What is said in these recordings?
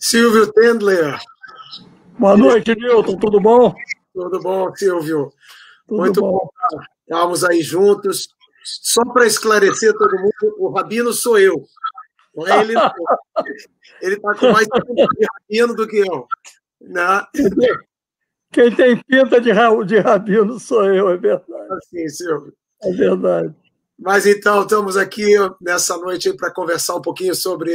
Silvio Tendler. Boa noite, Nilton. Tudo bom? Tudo bom, Silvio? Tudo Muito bom. Estamos aí juntos. Só para esclarecer todo mundo, o Rabino sou eu. Não é ele, não. Ele está com mais tempo de Rabino do que eu. Né? Quem tem pinta de Rabino sou eu, é verdade. Assim, Silvio. É verdade. Mas então, estamos aqui nessa noite para conversar um pouquinho sobre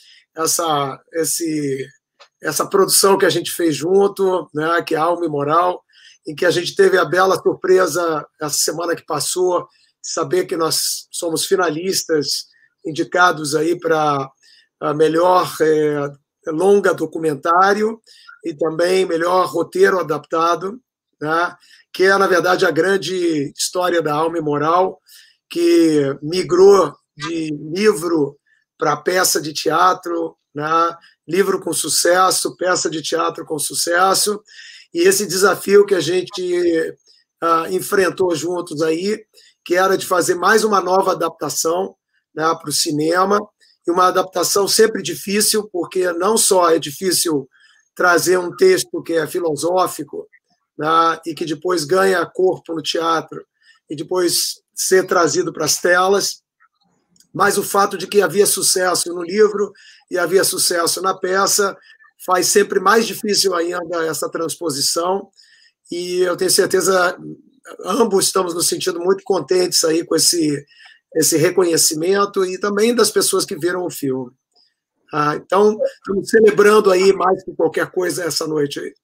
essa produção que a gente fez junto, né, que é Alma e Moral, em que a gente teve a bela surpresa essa semana que passou, de saber que nós somos finalistas, indicados aí para a melhor longa documentário e também melhor roteiro adaptado, né, que é, na verdade, a grande história da Alma e Moral, que migrou de livro para peça de teatro, né? Livro com sucesso, peça de teatro com sucesso, e esse desafio que a gente enfrentou juntos aí, que era de fazer mais uma nova adaptação, né, para o cinema, e uma adaptação sempre difícil, porque não só é difícil trazer um texto que é filosófico, né, e que depois ganha corpo no teatro, e depois ser trazido para as telas, mas o fato de que havia sucesso no livro e havia sucesso na peça faz sempre mais difícil ainda essa transposição, e eu tenho certeza, ambos estamos nos sentindo muito contentes aí com esse reconhecimento e também das pessoas que viram o filme. Então, estamos celebrando aí mais que qualquer coisa essa noite aí.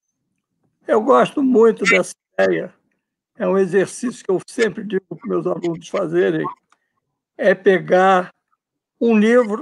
Eu gosto muito dessa ideia. É um exercício que eu sempre digo para os meus alunos fazerem, é pegar um livro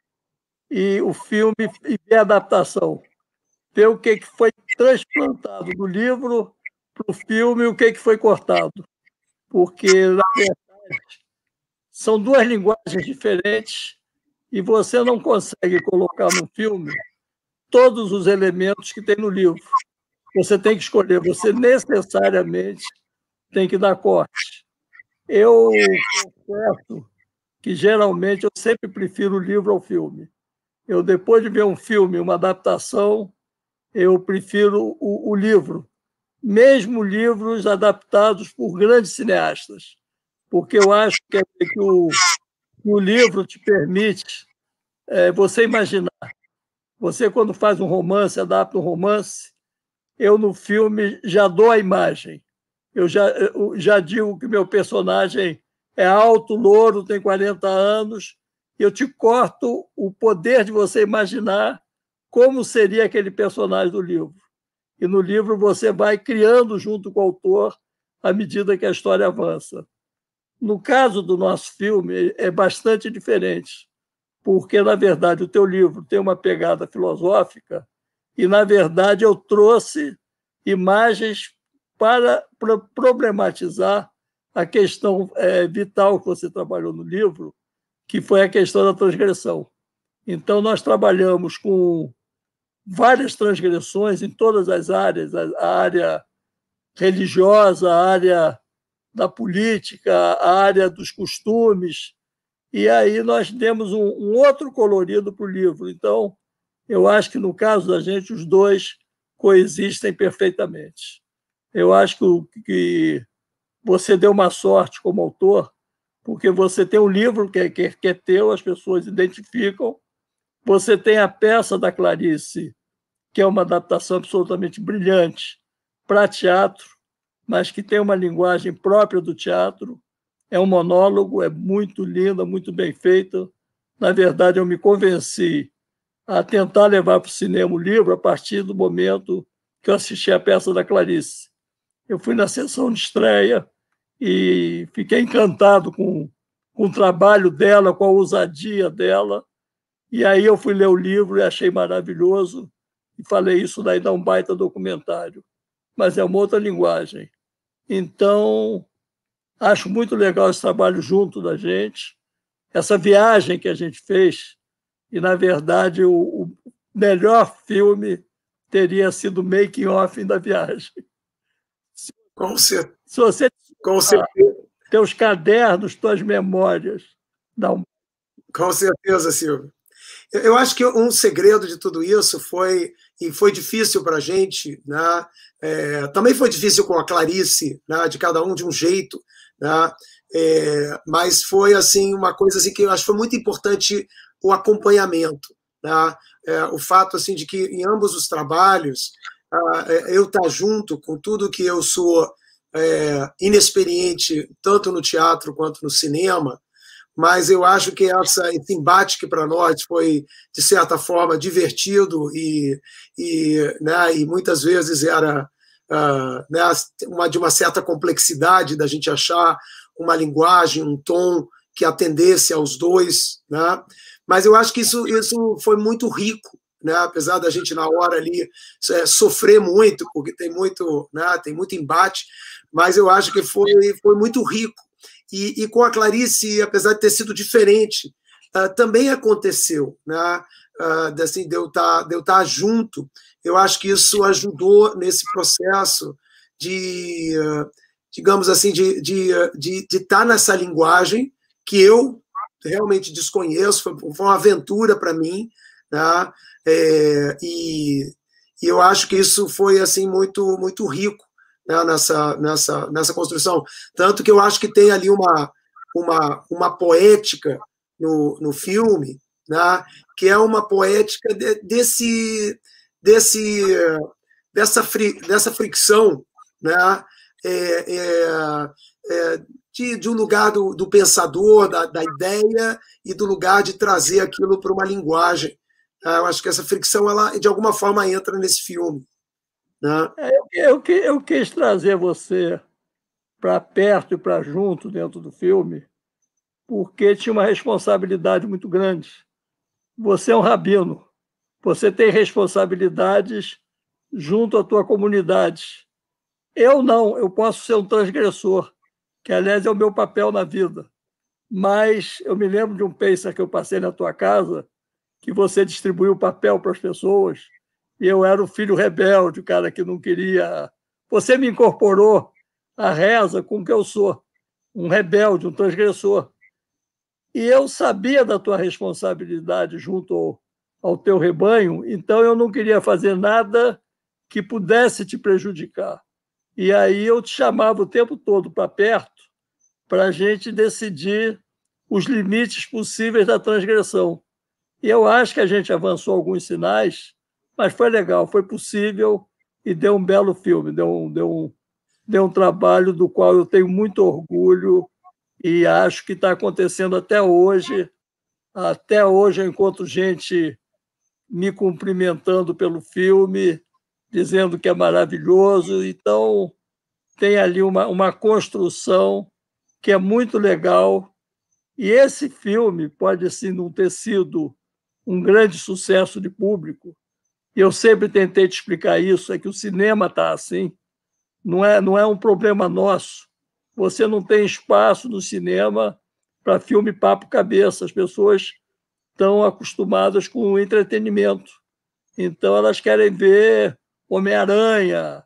e o filme e ver a adaptação. Ver o que foi transplantado do livro para o filme e o que foi cortado. Porque, na verdade, são duas linguagens diferentes e você não consegue colocar no filme todos os elementos que tem no livro. Você tem que escolher, você necessariamente tem que dar corte. Eu confesso que, geralmente, eu sempre prefiro o livro ao filme. Eu, depois de ver um filme, uma adaptação, eu prefiro o livro, mesmo livros adaptados por grandes cineastas, porque eu acho que o livro te permite você imaginar. Você, quando faz um romance, adapta um romance, eu, no filme, já dou a imagem. Eu já digo que meu personagem é alto, louro, tem 40 anos, e eu te corto o poder de você imaginar como seria aquele personagem do livro. E no livro você vai criando junto com o autor à medida que a história avança. No caso do nosso filme, é bastante diferente, porque, na verdade, o teu livro tem uma pegada filosófica e, na verdade, eu trouxe imagens para problematizar a questão vital que você trabalhou no livro, que foi a questão da transgressão. Então, nós trabalhamos com várias transgressões em todas as áreas, a área religiosa, a área da política, a área dos costumes, e aí nós demos um outro colorido para o livro. Então, eu acho que, no caso da gente, os dois coexistem perfeitamente. Eu acho que você deu uma sorte como autor, porque você tem um livro que é teu, as pessoas identificam, você tem a peça da Clarice, que é uma adaptação absolutamente brilhante para teatro, mas que tem uma linguagem própria do teatro. É um monólogo, é muito linda, muito bem feita. Na verdade, eu me convenci a tentar levar para o cinema o livro a partir do momento que eu assisti a peça da Clarice. Eu fui na sessão de estreia e fiquei encantado com o trabalho dela, com a ousadia dela. E aí eu fui ler o livro e achei maravilhoso. E falei, isso daí dá um baita documentário. Mas é uma outra linguagem. Então, acho muito legal esse trabalho junto da gente, essa viagem que a gente fez, e, na verdade, o melhor filme teria sido o making-off da viagem. Com certeza. Se você teus cadernos, tuas memórias, dá um... Com certeza, Silvio. Eu acho que um segredo de tudo isso foi, e foi difícil para a gente, né? Também foi difícil com a Clarice, né? De cada um de um jeito, né? Mas foi assim uma coisa assim, que eu acho que foi muito importante o acompanhamento, né? O fato assim, de que em ambos os trabalhos eu estar junto com tudo que eu sou inexperiente, tanto no teatro quanto no cinema, mas eu acho que esse embate que para nós foi, de certa forma, divertido né, e muitas vezes era né, de uma certa complexidade da gente achar uma linguagem, um tom que atendesse aos dois, né? Mas eu acho que isso foi muito rico, né? Apesar da gente na hora ali sofrer muito, porque tem muito, né, tem muito embate, mas eu acho que foi muito rico. E com a Clarice, apesar de ter sido diferente, também aconteceu, né? Assim, de eu estar junto. Eu acho que isso ajudou nesse processo de, digamos assim, de estar nessa linguagem que eu realmente desconheço, foi uma aventura para mim, né? E eu acho que isso foi assim muito, muito rico, né, nessa construção. Tanto que eu acho que tem ali uma poética no filme, né, que é uma poética dessa fricção, né, de um lugar do pensador, da ideia, e do lugar de trazer aquilo para uma linguagem. Eu acho que essa fricção, ela, de alguma forma, entra nesse filme. Né? Eu quis trazer você para perto e para junto dentro do filme, porque tinha uma responsabilidade muito grande. Você é um rabino, você tem responsabilidades junto à tua comunidade. Eu não, eu posso ser um transgressor, que, aliás, é o meu papel na vida. Mas eu me lembro de um Pêssar que eu passei na tua casa, que você distribuiu papel para as pessoas, e eu era o filho rebelde, o cara que não queria. Você me incorporou à reza com o que eu sou, um rebelde, um transgressor. E eu sabia da tua responsabilidade junto ao teu rebanho, então eu não queria fazer nada que pudesse te prejudicar. E aí eu te chamava o tempo todo para perto para a gente decidir os limites possíveis da transgressão. E eu acho que a gente avançou alguns sinais, mas foi legal, foi possível e deu um belo filme, deu um trabalho do qual eu tenho muito orgulho e acho que está acontecendo até hoje. Até hoje eu encontro gente me cumprimentando pelo filme, dizendo que é maravilhoso. Então, tem ali uma construção que é muito legal. E esse filme pode, assim, não ter sido um grande sucesso de público. Eu sempre tentei te explicar isso, é que o cinema está assim. Não é um problema nosso. Você não tem espaço no cinema para filme papo cabeça. As pessoas estão acostumadas com o entretenimento. Então, elas querem ver Homem-Aranha,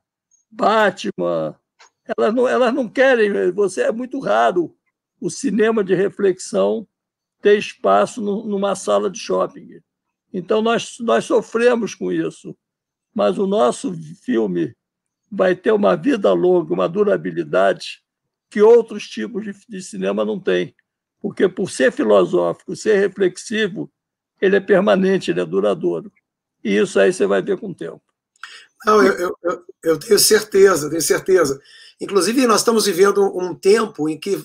Batman. Elas não querem. Você é muito raro o cinema de reflexão ter espaço numa sala de shopping. Então, nós sofremos com isso. Mas o nosso filme vai ter uma vida longa, uma durabilidade que outros tipos de cinema não têm. Porque, por ser filosófico, ser reflexivo, ele é permanente, ele é duradouro. E isso aí você vai ver com o tempo. Não, eu tenho certeza, tenho certeza. Inclusive, nós estamos vivendo um tempo em que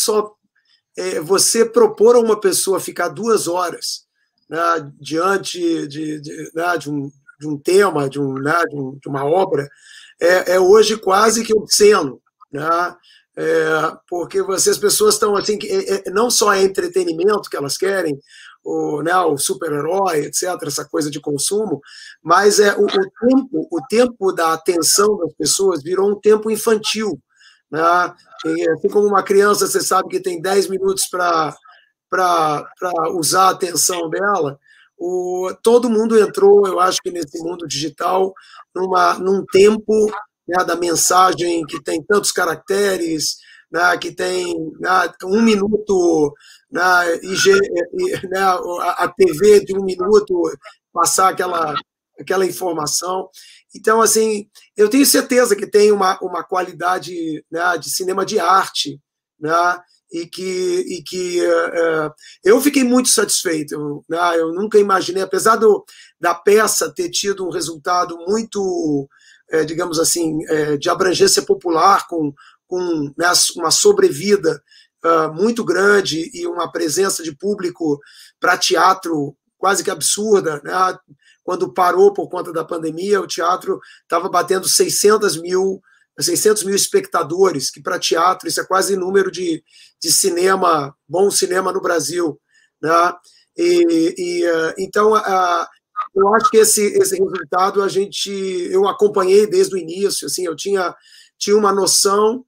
você propor a uma pessoa ficar 2 horas, né, diante de um tema, de uma obra, é hoje quase que obsceno, né? Porque as pessoas estão assim, não só é entretenimento que elas querem, o super-herói, etc., essa coisa de consumo, mas o tempo da atenção das pessoas virou um tempo infantil. Né? Assim como uma criança, você sabe que tem 10 minutos para usar a atenção dela, todo mundo entrou, eu acho que nesse mundo digital, num tempo, né, da mensagem que tem tantos caracteres, né, que tem, né, 1 minuto, né, né, a TV de 1 minuto, passar aquela informação. Então, assim, eu tenho certeza que tem uma qualidade, né, de cinema de arte, né, e que eu fiquei muito satisfeito. Né, eu nunca imaginei, apesar da peça ter tido um resultado muito, digamos assim, de abrangência popular, com né, uma sobrevida muito grande e uma presença de público para teatro quase que absurda, né? Quando parou por conta da pandemia, o teatro estava batendo 600 mil espectadores, que para teatro isso é quase número de cinema, bom cinema no Brasil. Né? Então, eu acho que esse resultado eu acompanhei desde o início, assim, eu tinha uma noção,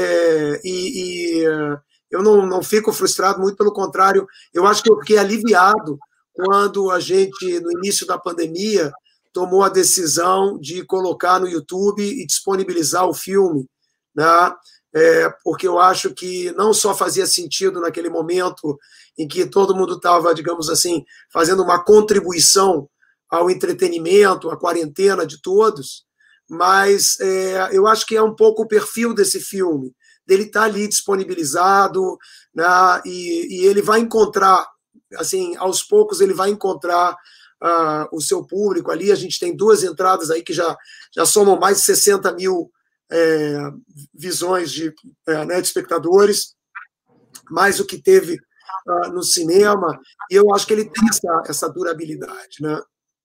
eu não fico frustrado, muito pelo contrário, eu acho que eu fiquei aliviado quando a gente, no início da pandemia, tomou a decisão de colocar no YouTube e disponibilizar o filme, né? Porque eu acho que não só fazia sentido naquele momento em que todo mundo estava, digamos assim, fazendo uma contribuição ao entretenimento, à quarentena de todos, mas eu acho que é um pouco o perfil desse filme, dele estar ali disponibilizado, né? E ele vai encontrar, assim, aos poucos ele vai encontrar o seu público ali. A gente tem 2 entradas aí que já somam mais de 60 mil visões né, de espectadores, mais o que teve no cinema, e eu acho que ele tem essa durabilidade, né?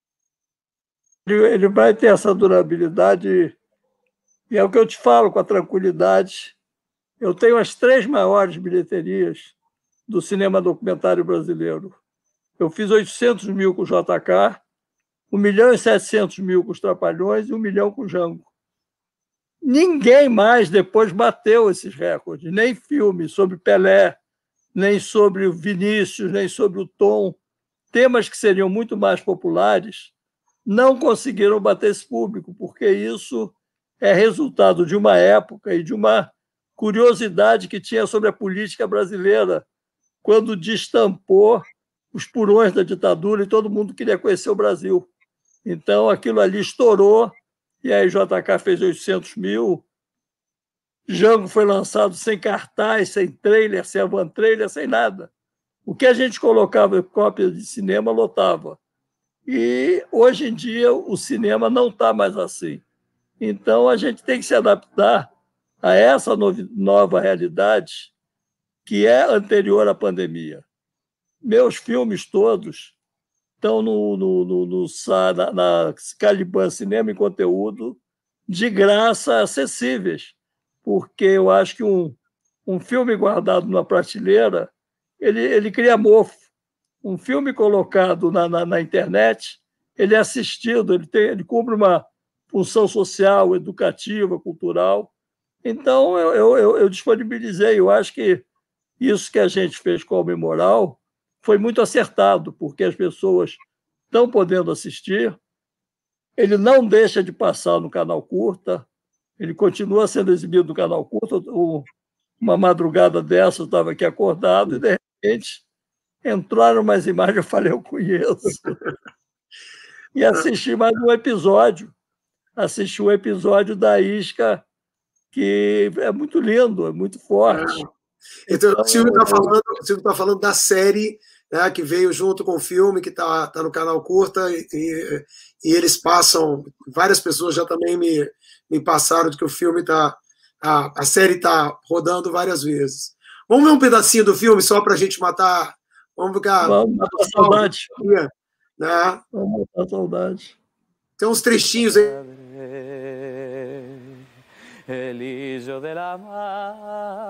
Ele vai ter essa durabilidade, e é o que eu te falo com a tranquilidade. Eu tenho as 3 maiores bilheterias do cinema documentário brasileiro. Eu fiz 800 mil com o JK, 1.700.000 com os Trapalhões e 1 milhão com o Django. Ninguém mais depois bateu esses recordes, nem filme sobre Pelé, nem sobre o Vinícius, nem sobre o Tom. Temas que seriam muito mais populares não conseguiram bater esse público, porque isso é resultado de uma época e de uma curiosidade que tinha sobre a política brasileira, quando destampou os purões da ditadura e todo mundo queria conhecer o Brasil. Então, aquilo ali estourou, e aí JK fez 800 mil, Django foi lançado sem cartaz, sem trailer, sem avant-trailer, sem nada. O que a gente colocava em cópia de cinema lotava. E, hoje em dia, o cinema não está mais assim. Então, a gente tem que se adaptar a essa nova realidade que é anterior à pandemia. Meus filmes todos estão na Caliban Cinema e Conteúdo, de graça, acessíveis, porque eu acho que um filme guardado numa prateleira, ele cria mofo. Um filme colocado na internet, ele é assistido, ele cumpre uma função social, educativa, cultural. Então, eu disponibilizei. Eu acho que isso que a gente fez com o Homem Moral foi muito acertado, porque as pessoas estão podendo assistir. Ele não deixa de passar no Canal Curta, ele continua sendo exibido no Canal Curta. Uma madrugada dessa, eu estava aqui acordado e, de repente, entraram umas imagens, eu falei, eu conheço. E assisti mais um episódio. Assisti um episódio da Isca, que é muito lindo, é muito forte. Então, o Silvio está falando da série, né, que veio junto com o filme, que está no Canal Curta, e eles passam, várias pessoas já também me passaram de que o filme está, a série está rodando várias vezes. Vamos ver um pedacinho do filme só para a gente matar. Vamos matar a saudade. Né? Vamos matar a saudade. Tem uns trechinhos aí. Elillo de la madre.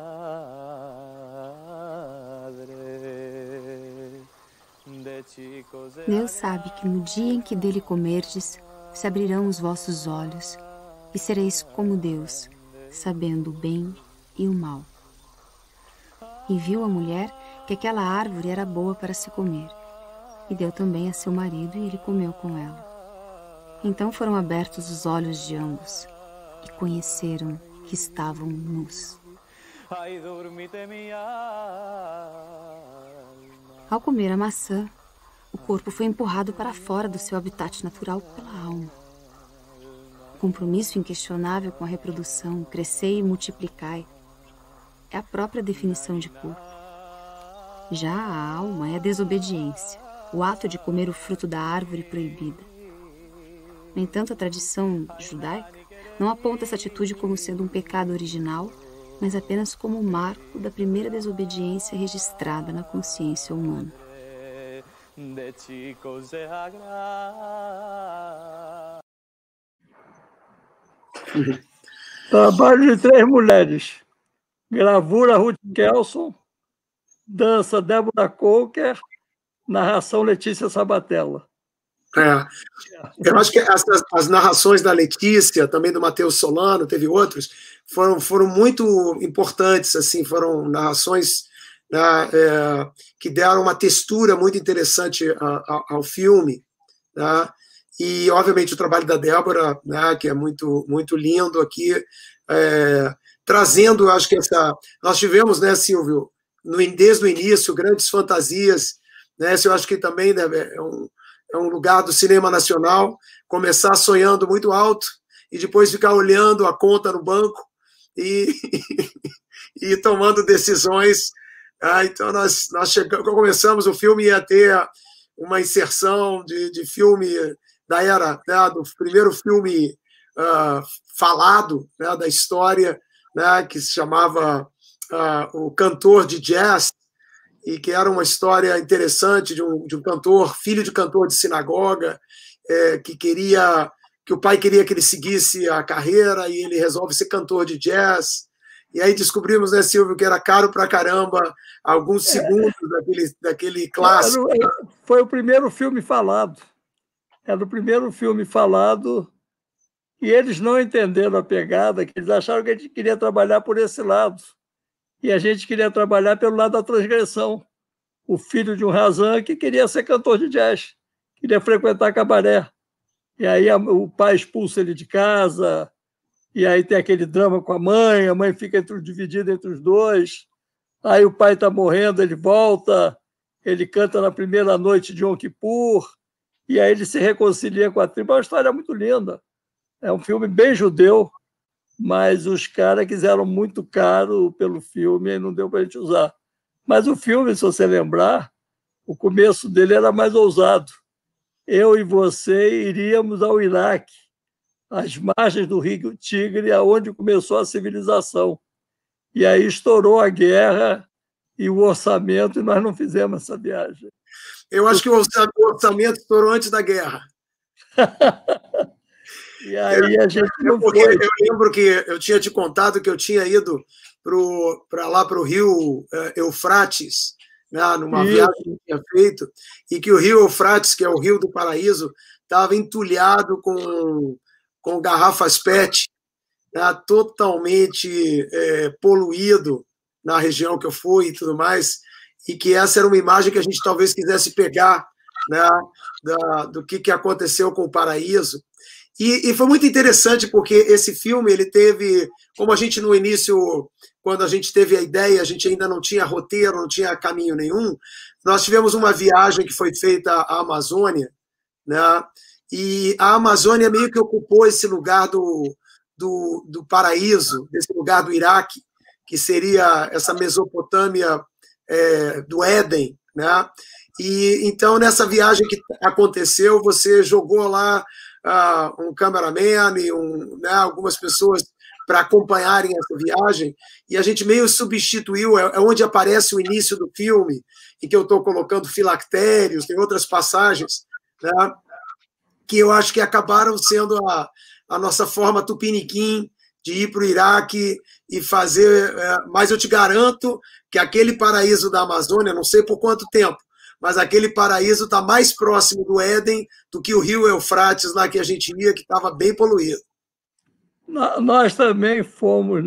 Deus sabe que no dia em que dele comerdes, se abrirão os vossos olhos, e sereis como Deus, sabendo o bem e o mal. E viu a mulher que aquela árvore era boa para se comer, e deu também a seu marido, e ele comeu com ela. Então foram abertos os olhos de ambos, e conheceram que estavam nus. Ay, dormite mi alma. Ao comer a maçã, o corpo foi empurrado para fora do seu habitat natural pela alma. O compromisso inquestionável com a reprodução, crescei e multiplicai, é a própria definição de corpo. Já a alma é a desobediência, o ato de comer o fruto da árvore proibida. No entanto, a tradição judaica não aponta essa atitude como sendo um pecado original, mas apenas como um marco da primeira desobediência registrada na consciência humana. De chico se agrada. Trabalho de 3 mulheres. Gravura Ruth Kelson, dança Débora Coker, narração Letícia Sabatella. Eu acho que as narrações da Letícia, também do Matheus Solano, teve outros, foram muito importantes, assim, foram narrações, né, que deram uma textura muito interessante ao filme, né? E, obviamente, o trabalho da Débora, né, que é muito, muito lindo aqui, trazendo, acho que nós tivemos, né, Silvio, desde o início, grandes fantasias, né? Eu acho que também, né, é um lugar do cinema nacional, começar sonhando muito alto e depois ficar olhando a conta no banco e tomando decisões. Então, nós começamos, o filme ia ter uma inserção de filme da era, né, do primeiro filme falado, né, da história, né, que se chamava O Cantor de Jazz, e que era uma história interessante de um cantor, filho de cantor de sinagoga, que o pai queria que ele seguisse a carreira e ele resolve ser cantor de jazz. E aí descobrimos, né, Silvio, que era caro pra caramba, alguns segundos daquele clássico. Foi o primeiro filme falado. Era o primeiro filme falado e eles não entenderam a pegada, que eles acharam que a gente queria trabalhar por esse lado. E a gente queria trabalhar pelo lado da transgressão. O filho de um Razan que queria ser cantor de jazz, queria frequentar cabaré. E aí o pai expulsa ele de casa, e aí tem aquele drama com a mãe fica dividida entre os dois. Aí o pai está morrendo, ele volta, ele canta na primeira noite de Yom Kippur, e aí ele se reconcilia com a tribo. É uma história muito linda. É um filme bem judeu, mas os caras quiseram muito caro pelo filme e não deu para a gente usar. Mas o filme, se você lembrar, o começo dele era mais ousado. Eu e você iríamos ao Iraque, às margens do Rio Tigre, aonde começou a civilização. E aí estourou a guerra e o orçamento, e nós não fizemos essa viagem. Eu acho que o orçamento estourou antes da guerra. E aí a gente não porque foi. Eu lembro que eu tinha te contado que eu tinha ido para o rio Eufrates, né, numa viagem que eu tinha feito, e que o rio Eufrates, que é o rio do paraíso, estava entulhado com garrafas PET, né, totalmente poluído na região que eu fui e tudo mais, e que essa era uma imagem que a gente talvez quisesse pegar, né, do que aconteceu com o paraíso. E foi muito interessante porque esse filme, ele teve, como a gente no início, quando a gente teve a ideia, a gente ainda não tinha roteiro, não tinha caminho nenhum, nós tivemos uma viagem que foi feita à Amazônia, né? E a Amazônia meio que ocupou esse lugar do paraíso, desse lugar do Iraque, que seria essa Mesopotâmia do Éden, né? E então, nessa viagem que aconteceu, você jogou lá um cameraman e algumas pessoas para acompanharem essa viagem, e a gente meio substituiu, é onde aparece o início do filme, em que eu estou colocando filactérios, tem outras passagens, né, que eu acho que acabaram sendo a nossa forma tupiniquim de ir para o Iraque e fazer, mas eu te garanto que aquele paraíso da Amazônia, não sei por quanto tempo, mas aquele paraíso está mais próximo do Éden do que o rio Eufrates, lá que a gente ia, que estava bem poluído. Nós também fomos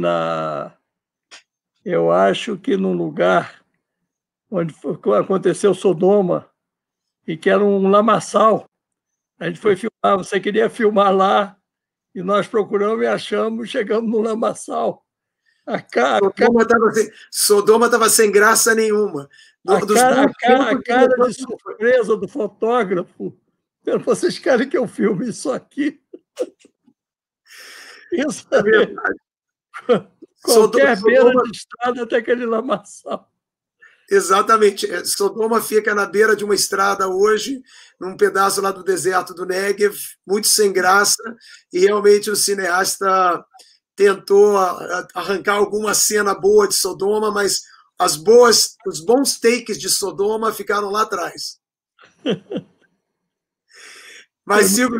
eu acho que num lugar onde aconteceu Sodoma, e que era um lamaçal. A gente foi filmar, você queria filmar lá, e nós procuramos e achamos, chegamos no lamaçal. Sodoma estava sem graça nenhuma. A cara de surpresa do fotógrafo. Vocês querem que eu filme isso aqui? Isso é verdade. Qualquer beira de estrada tem aquele lamaçal. Exatamente. Sodoma fica na beira de uma estrada hoje, num pedaço lá do deserto do Negev, muito sem graça, e realmente o cineasta tentou arrancar alguma cena boa de Sodoma, mas os bons takes de Sodoma ficaram lá atrás. Mas, Silvio,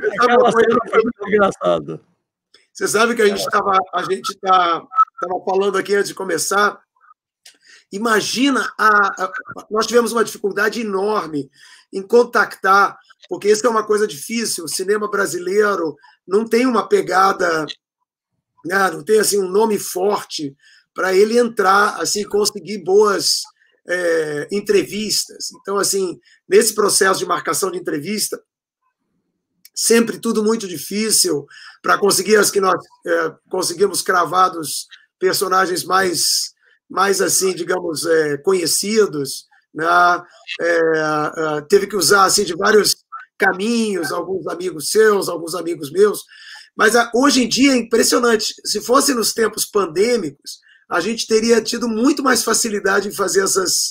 você sabe que a gente estava falando aqui antes de começar. Imagina, nós tivemos uma dificuldade enorme em contactar, porque isso é uma coisa difícil. O cinema brasileiro não tem uma pegada, né, não tem assim um nome forte para ele entrar, assim, conseguir boas entrevistas. Então, assim, nesse processo de marcação de entrevista, sempre tudo muito difícil para conseguir as que nós conseguimos cravar dos personagens mais assim, digamos, conhecidos, né? Teve que usar assim de vários caminhos, alguns amigos seus, alguns amigos meus, mas hoje em dia é impressionante. Se fosse nos tempos pandêmicos, a gente teria tido muito mais facilidade em fazer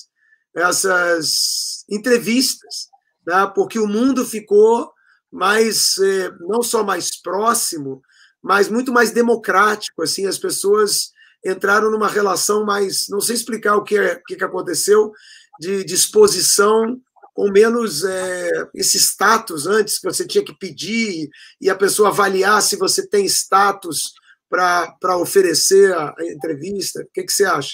essas entrevistas, né? Porque o mundo ficou mais, não só mais próximo, mas muito mais democrático, assim, as pessoas entraram numa relação mais, não sei explicar o que aconteceu, de exposição, com menos esse status antes, que você tinha que pedir e a pessoa avaliar se você tem status para oferecer a entrevista. O que você acha?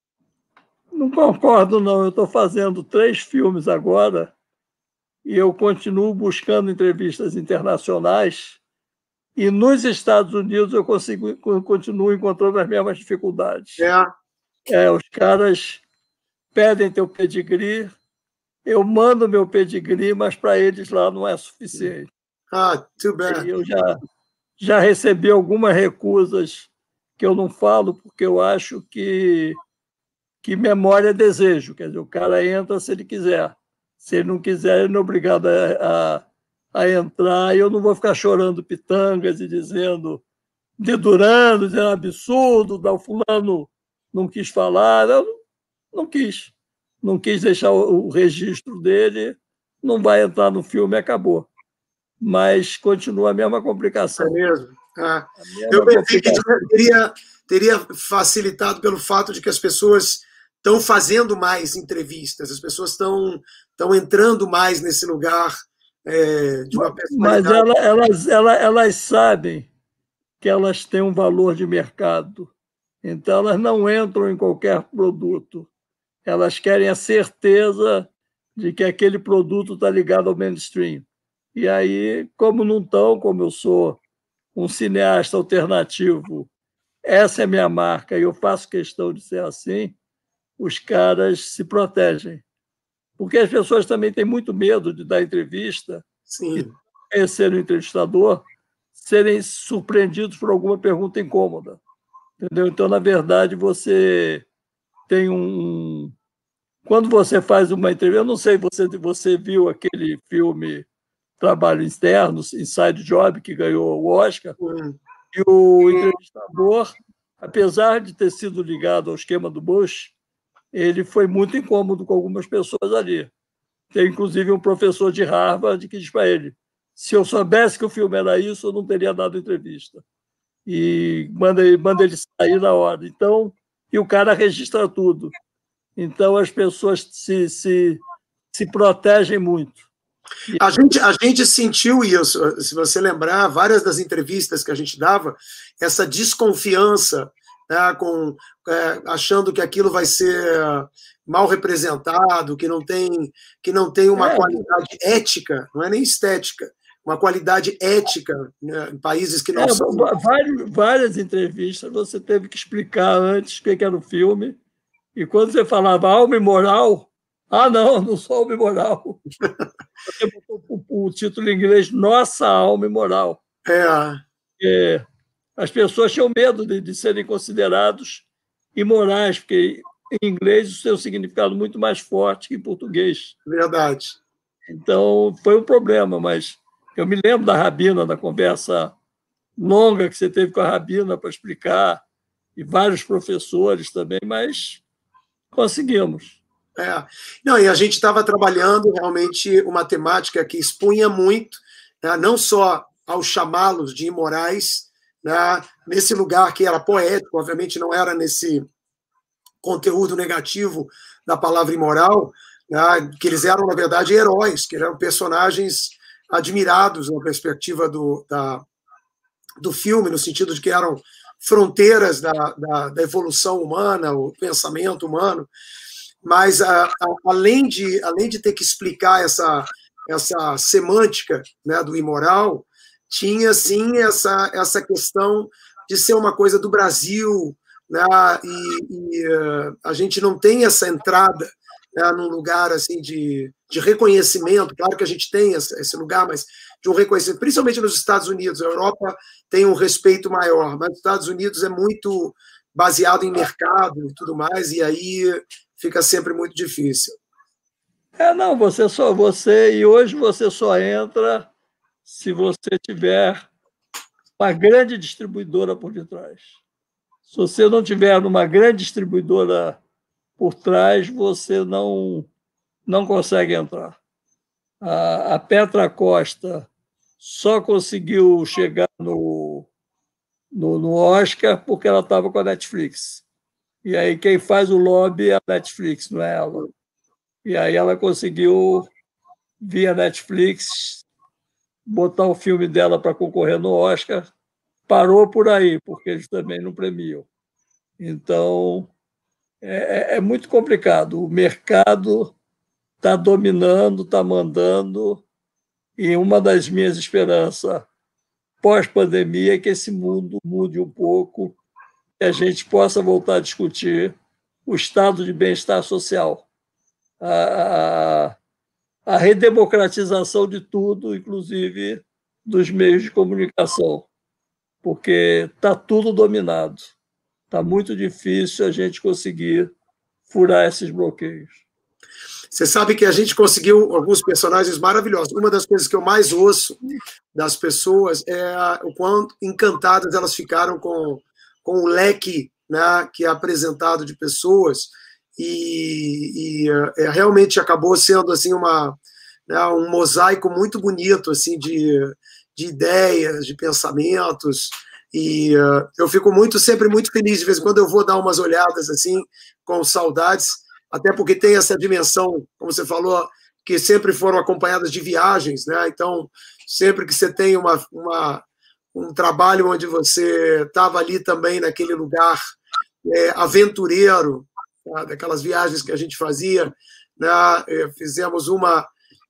Não concordo, não. Eu estou fazendo 3 filmes agora e eu continuo buscando entrevistas internacionais. E nos Estados Unidos eu continuo encontrando as mesmas dificuldades. Os caras pedem teu pedigree, eu mando meu pedigree, mas para eles lá não é suficiente. Too bad. E eu já recebi algumas recusas que eu não falo, porque eu acho que memória é desejo. Quer dizer, o cara entra se ele quiser. Se ele não quiser, ele não é obrigado a entrar, e eu não vou ficar chorando pitangas e dedurando, dizendo absurdo, o fulano não quis falar. Eu não quis. Não quis deixar o registro dele, não vai entrar no filme, acabou. Mas continua a mesma complicação. É mesmo? Eu pensei que teria facilitado pelo fato de que as pessoas estão fazendo mais entrevistas, as pessoas estão entrando mais nesse lugar de uma personalidade. Mas elas sabem que elas têm um valor de mercado, então elas não entram em qualquer produto. Elas querem a certeza de que aquele produto está ligado ao mainstream. E aí, como não estão, como eu sou um cineasta alternativo, essa é a minha marca e eu faço questão de ser assim, os caras se protegem. Porque as pessoas também têm muito medo de dar entrevista. Sim. E conhecer o entrevistador, serem surpreendidos por alguma pergunta incômoda. Entendeu? Então, na verdade, você tem Quando você faz uma entrevista, eu não sei se você viu aquele filme Trabalho Externo, Inside Job, que ganhou o Oscar, e o entrevistador, apesar de ter sido ligado ao esquema do Bush, ele foi muito incômodo com algumas pessoas ali. Tem, inclusive, um professor de Harvard que diz para ele: se eu soubesse que o filme era isso, eu não teria dado entrevista. E manda ele sair na hora. Então, e o cara registra tudo. Então, as pessoas se protegem muito. A gente sentiu isso, se você lembrar, várias das entrevistas que a gente dava, essa desconfiança, né, achando que aquilo vai ser mal representado, que não tem uma qualidade ética, não é nem estética, uma qualidade ética, né, em países que não são... Várias entrevistas você teve que explicar antes o que era o filme, e quando você falava alma e moral, não sou alma e moral. Você botou o título em inglês Nossa Alma e Moral. As pessoas tinham medo de serem considerados imorais, porque em inglês o seu significado é muito mais forte que em português. Verdade. Então, foi um problema, mas eu me lembro da Rabina, da conversa longa que você teve com a Rabina para explicar, e vários professores também, mas conseguimos. Não, e a gente estava trabalhando realmente uma temática que expunha muito, né, não só ao chamá-los de imorais, né, nesse lugar que era poético, obviamente não era nesse conteúdo negativo da palavra imoral, né, que eles eram, na verdade, heróis, que eram personagens admirados na perspectiva do filme, no sentido de que eram fronteiras da evolução humana, o pensamento humano, mas além de ter que explicar essa semântica, né, do imoral, tinha, sim, essa questão de ser uma coisa do Brasil, né, e a gente não tem essa entrada, né, num lugar assim de reconhecimento. Claro que a gente tem esse lugar, mas de um reconhecimento, principalmente nos Estados Unidos. A Europa tem um respeito maior, mas os Estados Unidos é muito baseado em mercado e tudo mais, e aí fica sempre muito difícil. Não, e hoje você só entra se você tiver uma grande distribuidora por detrás. Se você não tiver uma grande distribuidora por trás, você não consegue entrar. A Petra Costa só conseguiu chegar no Oscar porque ela estava com a Netflix. E aí quem faz o lobby é a Netflix, não é ela. E aí ela conseguiu, via Netflix, botar o filme dela para concorrer no Oscar. Parou por aí, porque eles também não premiam. Então, é muito complicado. O mercado está dominando, está mandando, e uma das minhas esperanças pós-pandemia é que esse mundo mude um pouco, que a gente possa voltar a discutir o estado de bem-estar social, a redemocratização de tudo, inclusive dos meios de comunicação, porque está tudo dominado. Está muito difícil a gente conseguir furar esses bloqueios. Você sabe que a gente conseguiu alguns personagens maravilhosos. Uma das coisas que eu mais ouço das pessoas é o quanto encantadas elas ficaram com o leque, né, que é apresentado de pessoas, e realmente acabou sendo assim um mosaico muito bonito assim de ideias, de pensamentos. E eu fico sempre muito feliz. De vez em quando eu vou dar umas olhadas assim, com saudades, até porque tem essa dimensão, como você falou, que sempre foram acompanhadas de viagens, né? Então, sempre que você tem um trabalho onde você estava ali também naquele lugar aventureiro, tá? Daquelas viagens que a gente fazia, né? Fizemos uma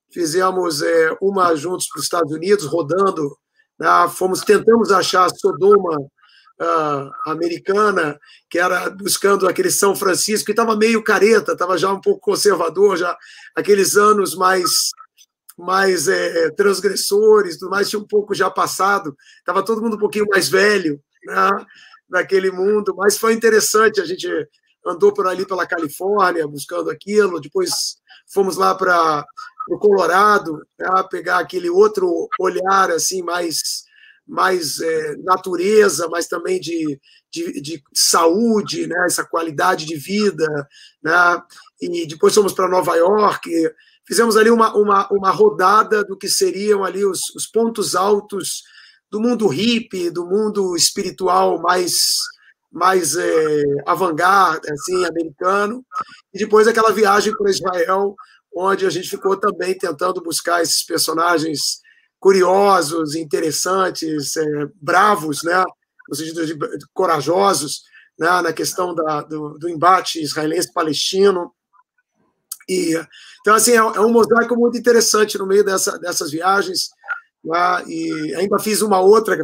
juntos para os Estados Unidos, rodando, né? Tentamos achar a Sodoma americana, que era buscando aquele São Francisco, que estava meio careta, estava já um pouco conservador, já aqueles anos mais transgressores, tudo mais, tinha um pouco já passado, estava todo mundo um pouquinho mais velho, né, naquele mundo, mas foi interessante. A gente andou por ali pela Califórnia buscando aquilo, depois fomos lá para o Colorado, né, pegar aquele outro olhar assim mais natureza, mas também de saúde, né, essa qualidade de vida, né, e depois fomos para Nova York, fizemos ali uma rodada do que seriam ali os pontos altos do mundo hippie, do mundo espiritual mais avant-garde, assim, americano, e depois aquela viagem para Israel, onde a gente ficou também tentando buscar esses personagens curiosos, interessantes, bravos, né, no sentido de corajosos, né, na questão do embate israelense-palestino. Então, assim, é um mosaico muito interessante no meio dessas viagens, né, e ainda fiz uma outra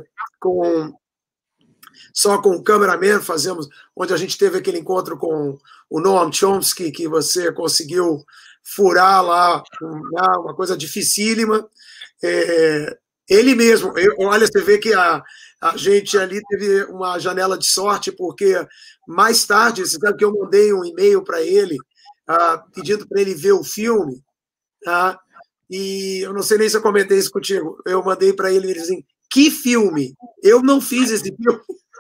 só com o cameraman, onde a gente teve aquele encontro com o Noam Chomsky, que você conseguiu furar lá, uma coisa dificílima. Ele mesmo, olha, você vê que A gente ali teve uma janela de sorte, porque mais tarde, você sabe que eu mandei um e-mail para ele, pedindo para ele ver o filme, tá? E eu não sei nem se eu comentei isso contigo. Eu mandei para ele e disse assim: que filme? Eu não fiz esse filme.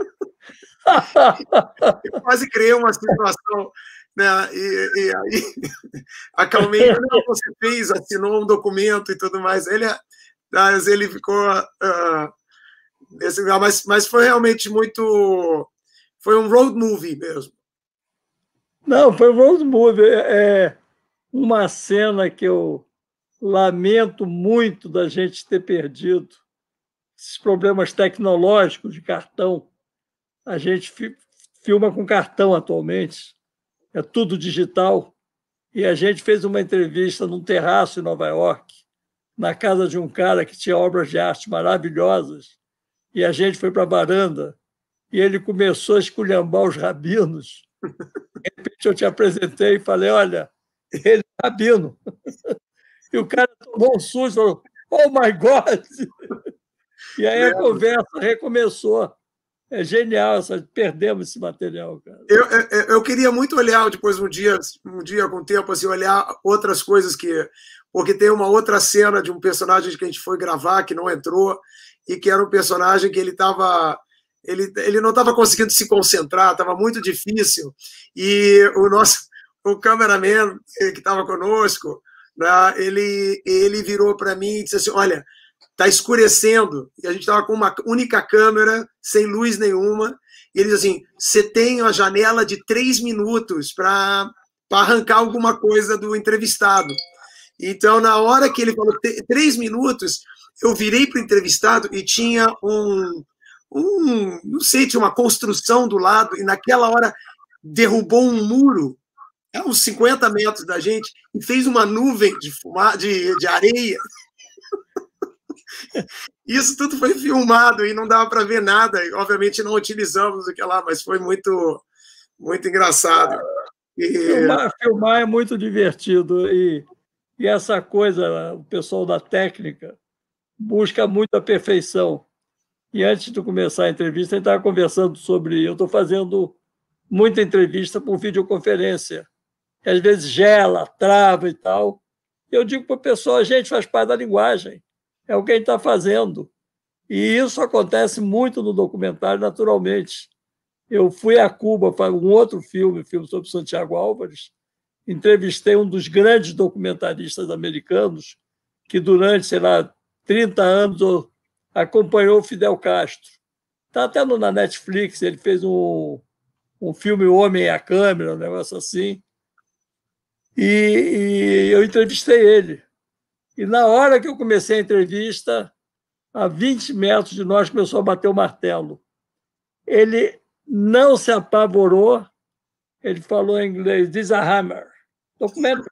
Eu quase criei uma situação, né? E aí acalmei. Não, você fez, assinou um documento e tudo mais. Ele ficou nesse lugar, mas foi realmente muito. Foi um road movie mesmo. Não, foi um road movie. É uma cena que eu lamento muito da gente ter perdido. Esses problemas tecnológicos de cartão. A gente filma com cartão atualmente, é tudo digital. E a gente fez uma entrevista num terraço em Nova York, na casa de um cara que tinha obras de arte maravilhosas. E a gente foi para a varanda e ele começou a esculhambar os rabinos. De repente eu te apresentei e falei: olha, ele é rabino. E o cara tomou um susto, falou: oh my God! E aí a conversa recomeçou. É genial, perdemos esse material, cara. Eu queria muito olhar depois um dia com o tempo, assim, olhar outras coisas porque tem uma outra cena de um personagem que a gente foi gravar que não entrou e que era um personagem que ele não estava conseguindo se concentrar, estava muito difícil, e o cameraman que estava conosco, né, ele virou para mim e disse assim: olha, está escurecendo, e a gente estava com uma única câmera, sem luz nenhuma, e ele disse assim: você tem uma janela de 3 minutos para arrancar alguma coisa do entrevistado. Então, na hora que ele falou 3 minutos, eu virei para o entrevistado e tinha não sei, tinha uma construção do lado, e naquela hora derrubou um muro, a uns 50 metros da gente, e fez uma nuvem de areia. Isso tudo foi filmado e não dava para ver nada. E, obviamente, não utilizamos o que lá, mas foi muito, muito engraçado. Filmar é muito divertido. E essa coisa, o pessoal da técnica busca muito a perfeição. E antes de começar a entrevista, a gente estava conversando sobre. Eu estou fazendo muita entrevista por videoconferência. E às vezes gela, trava e tal. Eu digo para o pessoal: a gente faz parte da linguagem. É o que a gente está fazendo. E isso acontece muito no documentário, naturalmente. Eu fui a Cuba para um outro filme sobre Santiago Álvares, entrevistei um dos grandes documentaristas americanos, que durante, 30 anos acompanhou Fidel Castro. Está até na Netflix, ele fez um filme O Homem e a Câmera, um negócio assim. E eu entrevistei ele. E na hora que eu comecei a entrevista, a 20 metros de nós começou a bater o martelo. Ele não se apavorou, ele falou em inglês: "This is a hammer". Documento.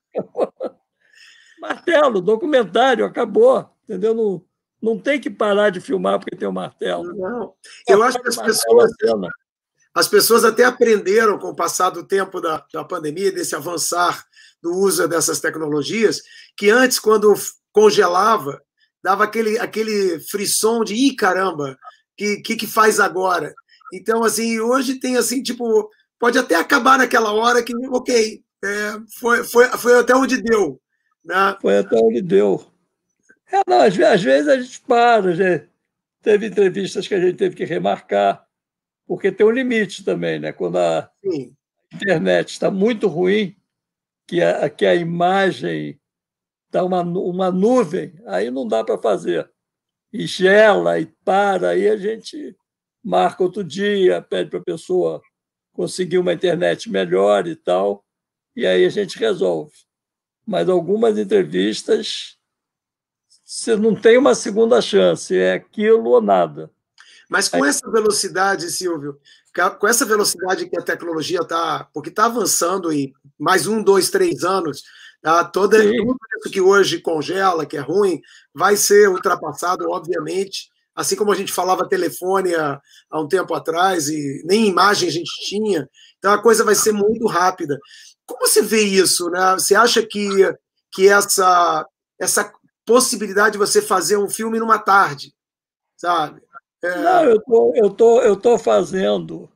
Martelo, documentário, acabou. Entendeu? Não tem que parar de filmar porque tem o martelo. Não. Eu acho que as pessoas até aprenderam com o passar do tempo da pandemia, desse avançar do uso dessas tecnologias, que antes, quando congelava, dava aquele frisson de "ih, caramba, que faz agora?". Então, assim, hoje tem assim, tipo, pode até acabar naquela hora que, ok, foi até onde deu. Né? Foi até onde deu. Não, às vezes a gente para, teve entrevistas que a gente teve que remarcar, porque tem um limite também, né? Quando a internet está muito ruim, que a imagem está uma nuvem, aí não dá para fazer. E gela, e para, aí a gente marca outro dia, pede para a pessoa conseguir uma internet melhor e tal, e aí a gente resolve. Mas algumas entrevistas, você não tem uma segunda chance, é aquilo ou nada. Mas com essa velocidade, Silvio, com essa velocidade que a tecnologia está, porque está avançando e mais 1, 2, 3 anos, tudo isso que hoje congela, que é ruim, vai ser ultrapassado, obviamente, assim como a gente falava telefone há um tempo atrás e nem imagem a gente tinha, então a coisa vai ser muito rápida. Como você vê isso? Né? Você acha que essa possibilidade de você fazer um filme numa tarde, sabe? Não, eu tô fazendo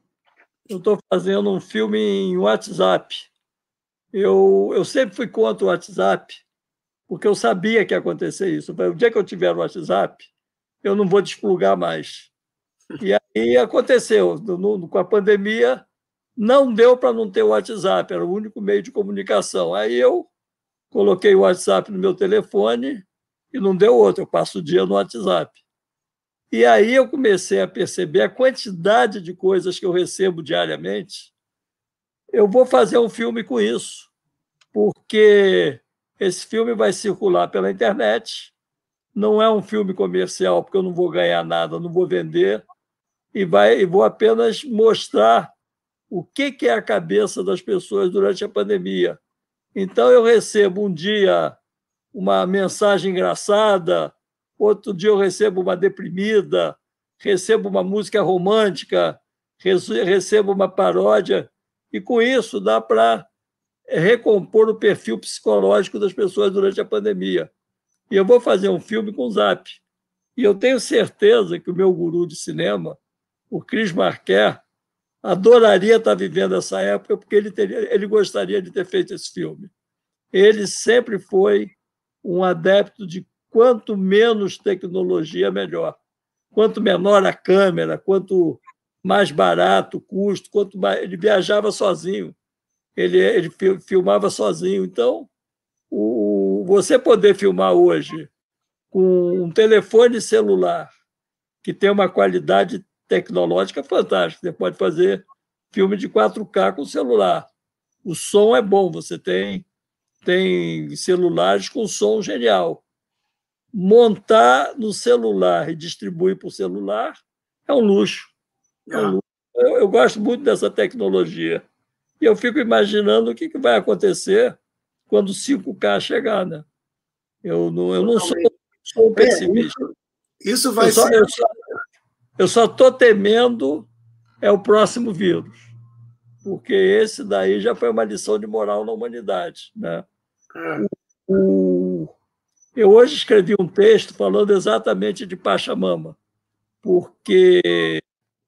um filme em WhatsApp. Eu sempre fui contra o WhatsApp, porque eu sabia que ia acontecer isso. O dia que eu tiver o WhatsApp, eu não vou desplugar mais. E aí aconteceu. Com a pandemia, não deu para não ter o WhatsApp, era o único meio de comunicação. Aí eu coloquei o WhatsApp no meu telefone e não deu outro, eu passo o dia no WhatsApp. E aí eu comecei a perceber a quantidade de coisas que eu recebo diariamente. Eu vou fazer um filme com isso, porque esse filme vai circular pela internet, não é um filme comercial, porque eu não vou ganhar nada, não vou vender, e vou apenas mostrar o que é a cabeça das pessoas durante a pandemia. Então, eu recebo um dia uma mensagem engraçada, outro dia eu recebo uma deprimida, recebo uma música romântica, recebo uma paródia, e com isso dá para recompor o perfil psicológico das pessoas durante a pandemia. E eu vou fazer um filme com o Zap. E eu tenho certeza que o meu guru de cinema, o Chris Marquer, adoraria estar vivendo essa época, porque ele gostaria de ter feito esse filme. Ele sempre foi um adepto de quanto menos tecnologia, melhor. Quanto menor a câmera, quanto mais barato o custo, quanto mais... Ele viajava sozinho, ele filmava sozinho. Então, você poder filmar hoje com um telefone celular que tem uma qualidade tecnológica fantástica, você pode fazer filme de 4K com celular. O som é bom, você tem celulares com som genial. Montar no celular e distribuir por celular é um luxo. Eu gosto muito dessa tecnologia. E eu fico imaginando o que vai acontecer quando o 5K chegar. Né? Eu não sou pessimista. Isso vai ser... Eu só estou temendo o próximo vírus, porque esse daí já foi uma lição de moral na humanidade. Né? Eu hoje escrevi um texto falando exatamente de Pachamama, porque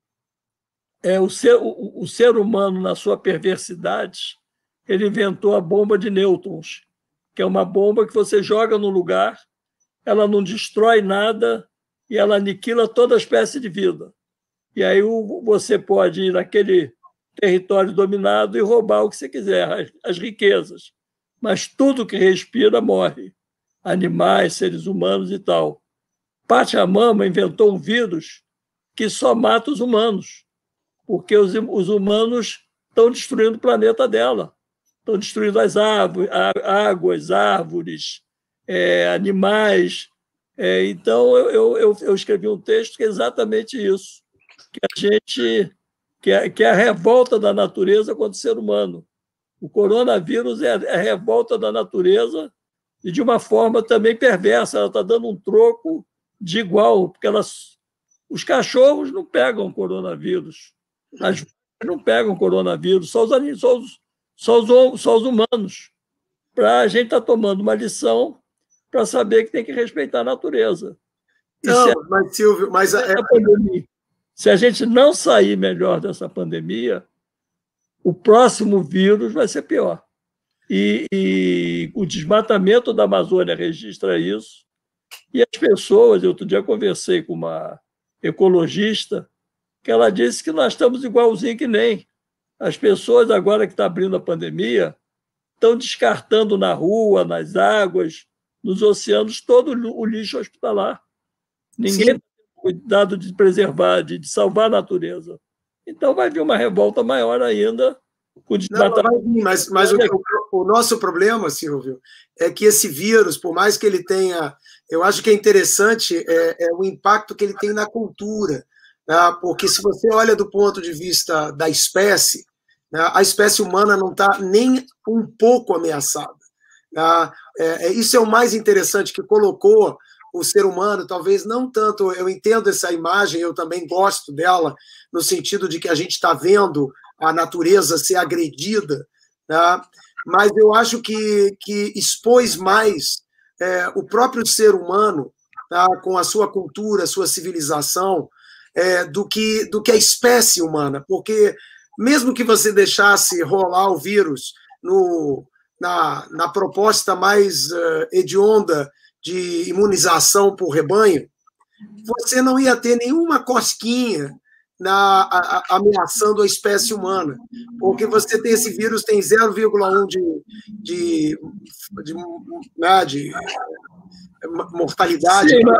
o ser humano, na sua perversidade, ele inventou a bomba de nêutrons, que é uma bomba que você joga no lugar, ela não destrói nada e ela aniquila toda a espécie de vida. E aí você pode ir naquele território dominado e roubar o que você quiser, as riquezas. Mas tudo que respira morre. Animais, seres humanos e tal. Pachamama inventou um vírus que só mata os humanos, porque os humanos estão destruindo o planeta dela. Estão destruindo as águas, árvores, animais. Então, eu escrevi um texto que é exatamente isso, que é a revolta da natureza contra o ser humano. O coronavírus é a revolta da natureza e de uma forma também perversa. Ela está dando um troco de igual, porque os cachorros não pegam coronavírus, as vacas não pegam coronavírus, só os humanos. A gente está tomando uma lição para saber que tem que respeitar a natureza. Não, mas, Silvio, se a gente não sair melhor dessa pandemia, o próximo vírus vai ser pior. E o desmatamento da Amazônia registra isso. E as pessoas, outro dia conversei com uma ecologista, que ela disse que nós estamos igualzinho que nem. As pessoas, agora que está abrindo a pandemia, estão descartando na rua, nas águas, nos oceanos, todo o lixo hospitalar. Ninguém tem cuidado de preservar, de salvar a natureza. Então vai vir uma revolta maior ainda. Mas o nosso problema, Silvio, é que esse vírus, por mais que ele tenha... Eu acho que é interessante o impacto que ele tem na cultura. Né? Porque se você olha do ponto de vista da espécie, né, a espécie humana não está nem um pouco ameaçada. Né? Isso é o mais interessante, que colocou o ser humano, talvez não tanto... Eu entendo essa imagem, eu também gosto dela, no sentido de que a gente está vendo a natureza ser agredida, né? Mas eu acho que expôs mais o próprio ser humano, tá? Com a sua cultura, a sua civilização, do que a espécie humana, porque mesmo que você deixasse rolar o vírus na proposta mais hedionda de imunização por rebanho, você não ia ter nenhuma cosquinha ameaçando a espécie humana, porque você tem esse vírus, tem 0,1 de mortalidade. Sim,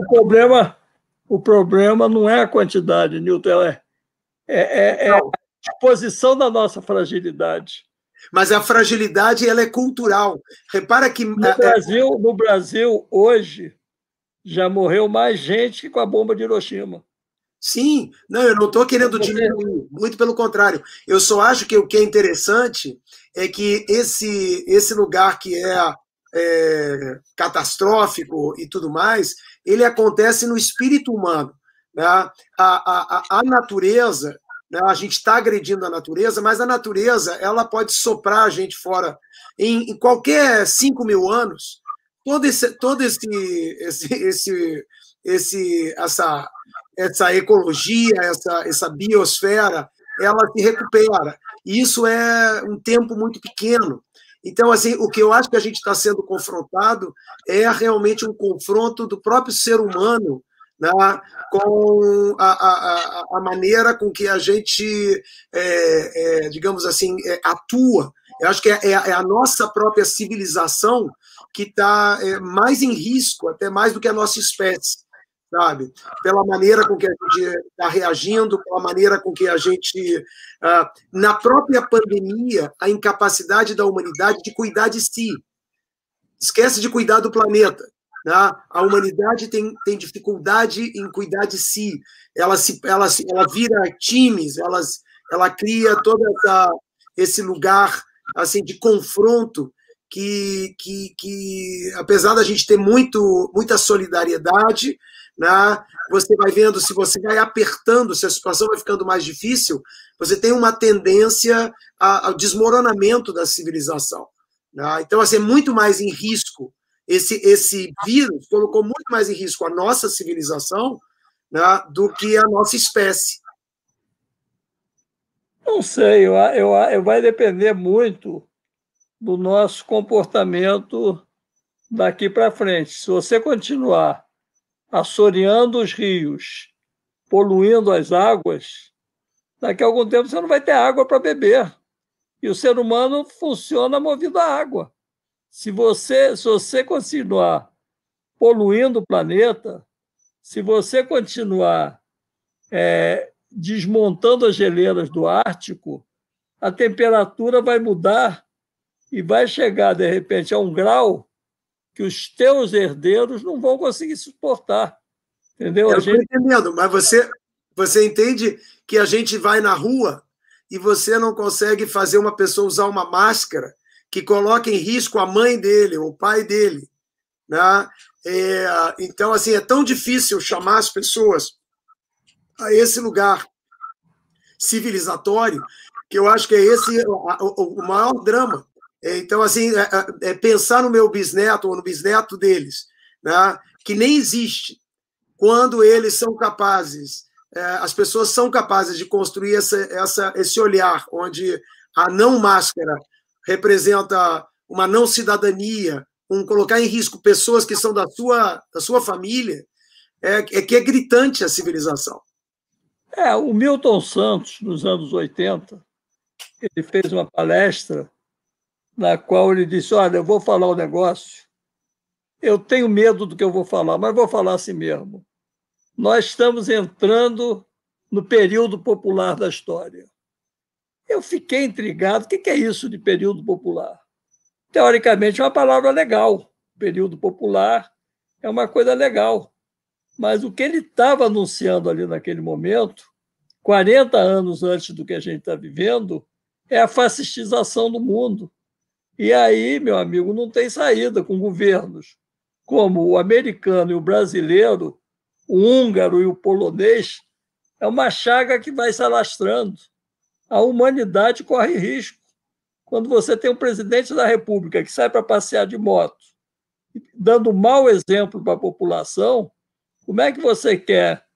o problema não é a quantidade, Newton, é a exposição da nossa fragilidade. Mas a fragilidade ela é cultural. Repara que... No Brasil, hoje, já morreu mais gente que com a bomba de Hiroshima. Sim, não, eu não estou querendo diminuir, muito pelo contrário. Eu só acho que o que é interessante é que esse lugar que é catastrófico e tudo mais, ele acontece no espírito humano. Né? A natureza, né? A gente está agredindo a natureza, mas a natureza ela pode soprar a gente fora. Em qualquer 5.000 anos, toda essa ecologia, essa biosfera, ela se recupera. E isso é um tempo muito pequeno. Então, assim, o que eu acho que a gente está sendo confrontado é realmente um confronto do próprio ser humano, né, com a maneira com que a gente, digamos assim, atua. Eu acho que é a nossa própria civilização que está mais em risco, até mais do que a nossa espécie, sabe? Pela maneira com que a gente está reagindo, pela maneira com que a gente... na própria pandemia, a incapacidade da humanidade de cuidar de si. Esquece de cuidar do planeta. Né? A humanidade tem dificuldade em cuidar de si. Ela vira times, ela cria todo esse lugar assim, de confronto que apesar da gente ter muita solidariedade, né, você vai vendo, se você vai apertando, se a situação vai ficando mais difícil, você tem uma tendência ao desmoronamento da civilização. Né? Então, assim, é muito mais em risco. Esse vírus colocou muito mais em risco a nossa civilização, né, do que a nossa espécie. Não sei, vai depender muito do nosso comportamento daqui para frente. Se você continuar assoreando os rios, poluindo as águas, daqui a algum tempo você não vai ter água para beber. E o ser humano funciona movido à água. Se você continuar poluindo o planeta, se você continuar desmontando as geleiras do Ártico, a temperatura vai mudar e vai chegar, de repente, a 1 grau que os teus herdeiros não vão conseguir suportar. Entendeu? Eu estou entendendo, mas você entende que a gente vai na rua e você não consegue fazer uma pessoa usar uma máscara que coloque em risco a mãe dele, ou o pai dele. Né? Então, assim, é tão difícil chamar as pessoas a esse lugar civilizatório que eu acho que é esse o maior drama. Então, assim, pensar no meu bisneto ou no bisneto deles, né, que nem existe, quando eles são capazes, as pessoas são capazes de construir esse olhar, onde a não máscara representa uma não cidadania, colocar em risco pessoas que são da sua família, que é gritante a civilização. O Milton Santos, nos anos 80, ele fez uma palestra na qual ele disse: olha, eu vou falar um negócio, eu tenho medo do que eu vou falar, mas vou falar assim mesmo. Nós estamos entrando no período popular da história. Eu fiquei intrigado. O que é isso de período popular? Teoricamente, é uma palavra legal. Período popular é uma coisa legal. Mas o que ele estava anunciando ali naquele momento, 40 anos antes do que a gente está vivendo, é a fascistização do mundo. E aí, meu amigo, não tem saída com governos como o americano e o brasileiro, o húngaro e o polonês. É uma chaga que vai se alastrando. A humanidade corre risco. Quando você tem um presidente da República que sai para passear de moto, dando mau exemplo para a população, como é que você quer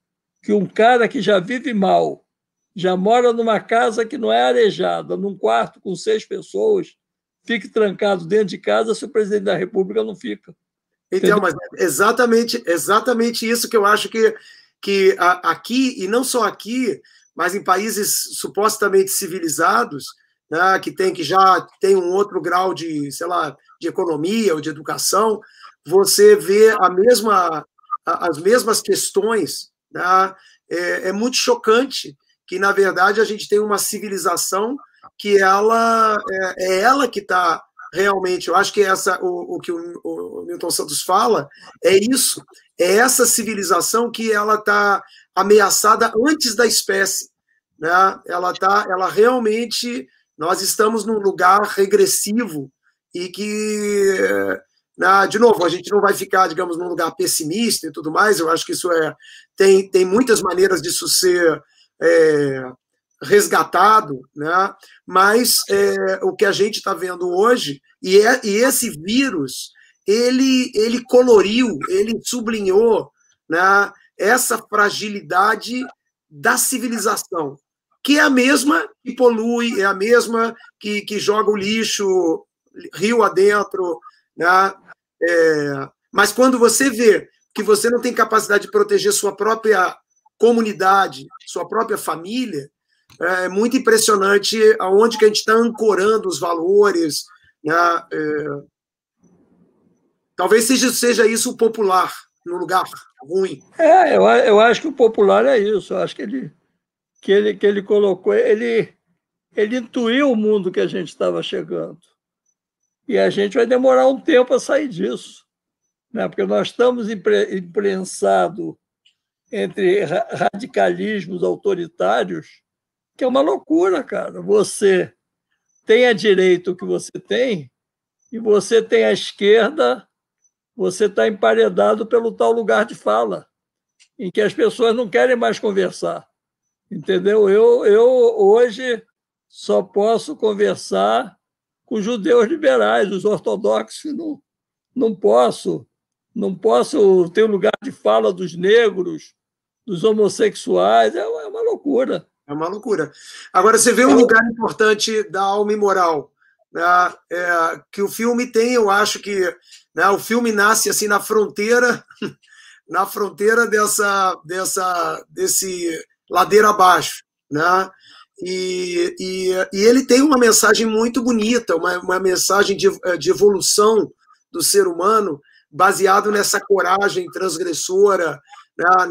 que um cara que já vive mal, já mora numa casa que não é arejada, num quarto com 6 pessoas, fique trancado dentro de casa se o presidente da República não fica. Então, mas é exatamente isso que eu acho que aqui, e não só aqui, mas em países supostamente civilizados, né, que já tem um outro grau de, sei lá, de economia ou de educação, você vê as mesmas questões, né? É muito chocante que, na verdade, a gente tem uma civilização que é ela que está realmente, eu acho que o que o Milton Santos fala é isso, é essa civilização que ela está ameaçada antes da espécie, né? Ela realmente, nós estamos num lugar regressivo e que, de novo, a gente não vai ficar, digamos, num lugar pessimista e tudo mais, eu acho que isso tem muitas maneiras disso ser resgatado, né? Mas o que a gente está vendo hoje, e esse vírus, ele coloriu, ele sublinhou, né, essa fragilidade da civilização, que é a mesma que polui, é a mesma que joga o lixo rio adentro, né? Mas quando você vê que você não tem capacidade de proteger sua própria comunidade, sua própria família, é muito impressionante aonde que a gente está ancorando os valores, né? Talvez seja isso o popular, no lugar ruim. Eu acho que o popular é isso. Eu acho que ele colocou, ele intuiu o mundo que a gente estava chegando. E a gente vai demorar um tempo a sair disso, né? Porque nós estamos imprensados entre radicalismos autoritários, que é uma loucura, cara. Você tem a direita o que você tem, e você tem a esquerda, você está emparedado pelo tal lugar de fala, em que as pessoas não querem mais conversar. Entendeu? Eu hoje só posso conversar com os judeus liberais, os ortodoxos não posso. Não posso ter o lugar de fala dos negros, dos homossexuais, é uma loucura. É uma loucura. Agora, você vê um lugar importante da alma e moral, né, que o filme tem, eu acho que, né, o filme nasce assim na fronteira desse ladeira abaixo, né? E ele tem uma mensagem muito bonita, uma mensagem de evolução do ser humano, baseado nessa coragem transgressora, né,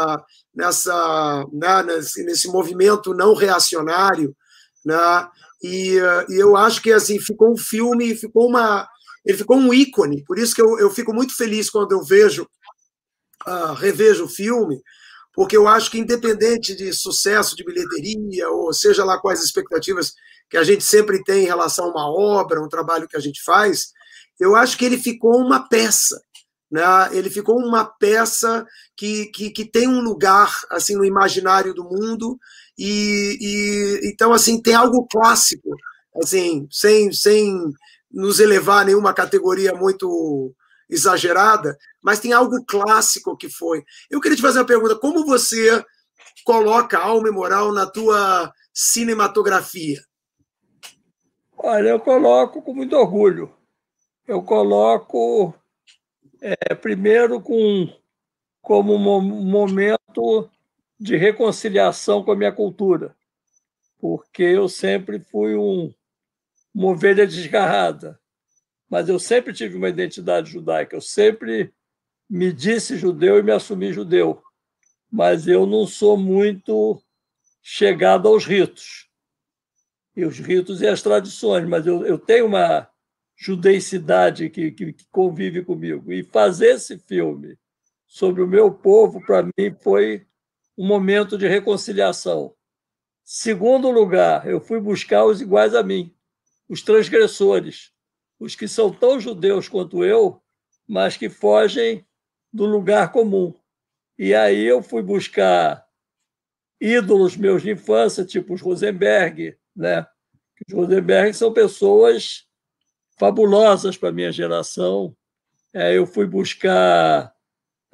nesse movimento não reacionário, né? E eu acho que assim ficou um filme, ele ficou um ícone. Por isso que eu fico muito feliz quando eu revejo o filme, porque eu acho que, independente de sucesso de bilheteria, ou seja lá quais expectativas que a gente sempre tem em relação a uma obra, um trabalho que a gente faz, eu acho que ele ficou uma peça, né? Ele ficou uma peça que tem um lugar assim no imaginário do mundo, então assim tem algo clássico, assim, sem nos elevar a nenhuma categoria muito exagerada, mas tem algo clássico que foi. Eu queria te fazer uma pergunta: como você coloca alma e moral na tua cinematografia? Olha, eu coloco com muito orgulho. Eu coloco primeiro como um momento de reconciliação com a minha cultura, porque eu sempre fui uma ovelha desgarrada, mas eu sempre tive uma identidade judaica, eu sempre me disse judeu e me assumi judeu, mas eu não sou muito chegado aos ritos, e os ritos e as tradições, mas eu tenho uma judeicidade que convive comigo. E fazer esse filme sobre o meu povo, para mim, foi um momento de reconciliação. Segundo lugar, eu fui buscar os iguais a mim, os transgressores, os que são tão judeus quanto eu, mas que fogem do lugar comum. E aí eu fui buscar ídolos meus de infância, tipo os Rosenberg, né? Os Rosenberg são pessoas fabulosas para a minha geração. Eu fui buscar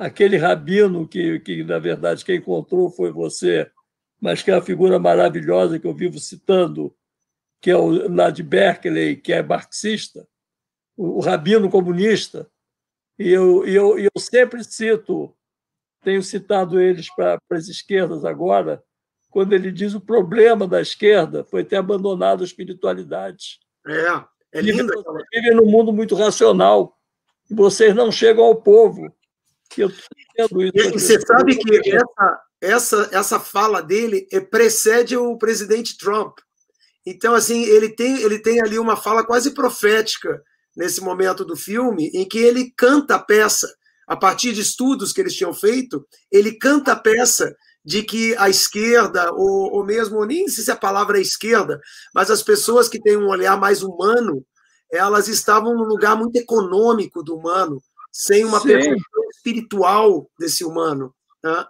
aquele rabino que, na verdade, quem encontrou foi você, mas que é uma figura maravilhosa que eu vivo citando, que é o lá de Berkeley, que é marxista, o rabino comunista, e eu sempre cito, tenho citado eles para as esquerdas agora, quando ele diz o problema da esquerda foi ter abandonado a espiritualidade. É lindo. Vocês vivem num mundo muito racional, e vocês não chegam ao povo. E eu estou dizendo isso. E você sabe que essa fala dele precede o presidente Trump. Então, assim, ele tem ali uma fala quase profética nesse momento do filme, em que ele canta a peça, a partir de estudos que eles tinham feito, ele canta a peça de que a esquerda, ou mesmo, nem sei se a palavra é esquerda, mas as pessoas que têm um olhar mais humano, elas estavam num lugar muito econômico do humano, sem uma percepção espiritual desse humano. Né?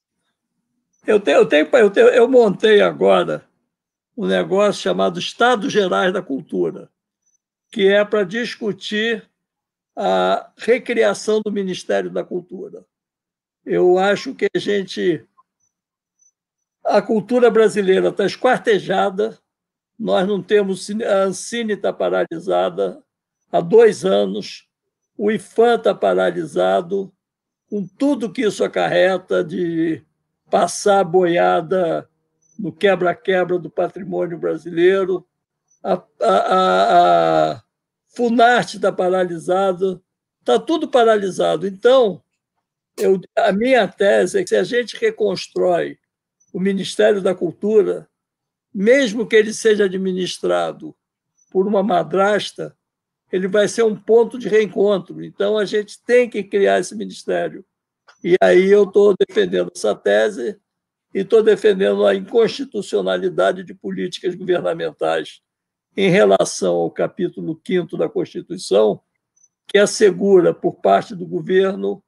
Eu montei agora um negócio chamado Estados Gerais da Cultura, que é para discutir a recriação do Ministério da Cultura. Eu acho que a cultura brasileira está esquartejada, nós não temos, a Ancine está paralisada há 2 anos, o IFAM está paralisado, com tudo que isso acarreta de passar a boiada no quebra-quebra do patrimônio brasileiro, a Funarte está paralisada, está tudo paralisado. Então, a minha tese é que se a gente reconstrói o Ministério da Cultura, mesmo que ele seja administrado por uma madrasta, ele vai ser um ponto de reencontro. Então, a gente tem que criar esse ministério. E aí eu estou defendendo essa tese e estou defendendo a inconstitucionalidade de políticas governamentais em relação ao capítulo 5º da Constituição, que assegura, por parte do governo,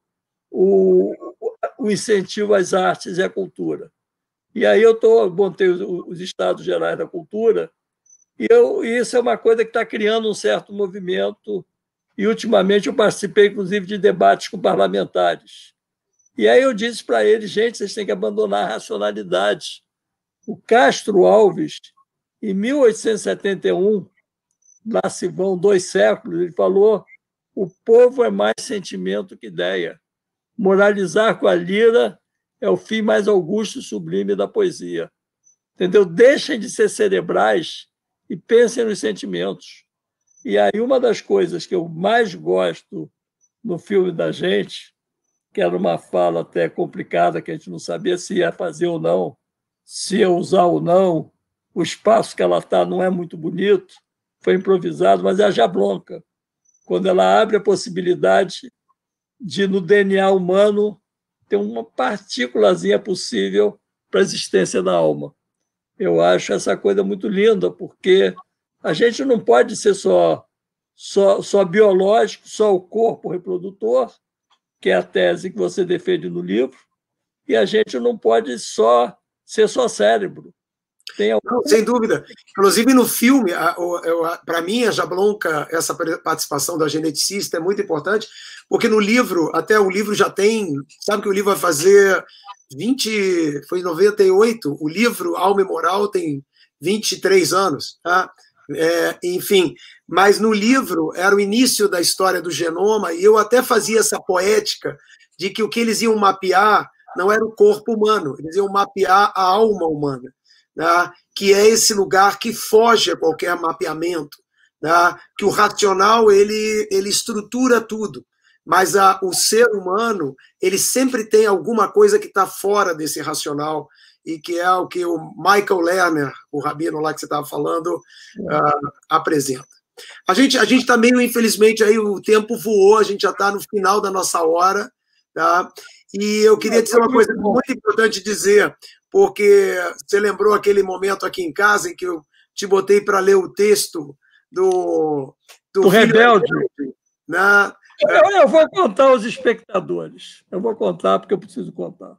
o incentivo às artes e à cultura. E aí eu montei os Estados Gerais da Cultura, e isso é uma coisa que está criando um certo movimento, e ultimamente eu participei, inclusive, de debates com parlamentares. E aí eu disse para eles, gente, vocês têm que abandonar a racionalidade. O Castro Alves, em 1871, lá se vão 2 séculos, ele falou: o povo é mais sentimento que ideia. Moralizar com a lira é o fim mais augusto e sublime da poesia. Entendeu? Deixem de ser cerebrais e pensem nos sentimentos. E aí uma das coisas que eu mais gosto no filme da gente, que era uma fala até complicada, que a gente não sabia se ia fazer ou não, se ia usar ou não, o espaço que ela está não é muito bonito, foi improvisado, mas é a Jablonka, quando ela abre a possibilidade de, no DNA humano, ter uma partículazinha possível para a existência da alma. Eu acho essa coisa muito linda, porque a gente não pode ser só biológico, só o corpo reprodutor, que é a tese que você defende no livro, e a gente não pode ser só cérebro. Não, sem dúvida. Inclusive, no filme, para mim, a Jablonka, essa participação da geneticista é muito importante, porque no livro, até o livro já tem, sabe que o livro vai fazer 20, foi em 98, o livro Alma e Moral tem 23 anos, tá? Enfim, mas no livro era o início da história do genoma, e eu até fazia essa poética de que o que eles iam mapear não era o corpo humano, eles iam mapear a alma humana. Né, que é esse lugar que foge a qualquer mapeamento, né, que o racional ele estrutura tudo, mas o ser humano ele sempre tem alguma coisa que está fora desse racional, e que é o que o Michael Lerner, o rabino lá que você estava falando, apresenta. A gente está meio, infelizmente, aí o tempo voou, a gente já está no final da nossa hora, tá? E eu queria dizer uma coisa muito importante dizer, porque você lembrou aquele momento aqui em casa em que eu te botei para ler o texto do Rebelde. Né? Eu vou contar aos espectadores. Eu vou contar porque eu preciso contar.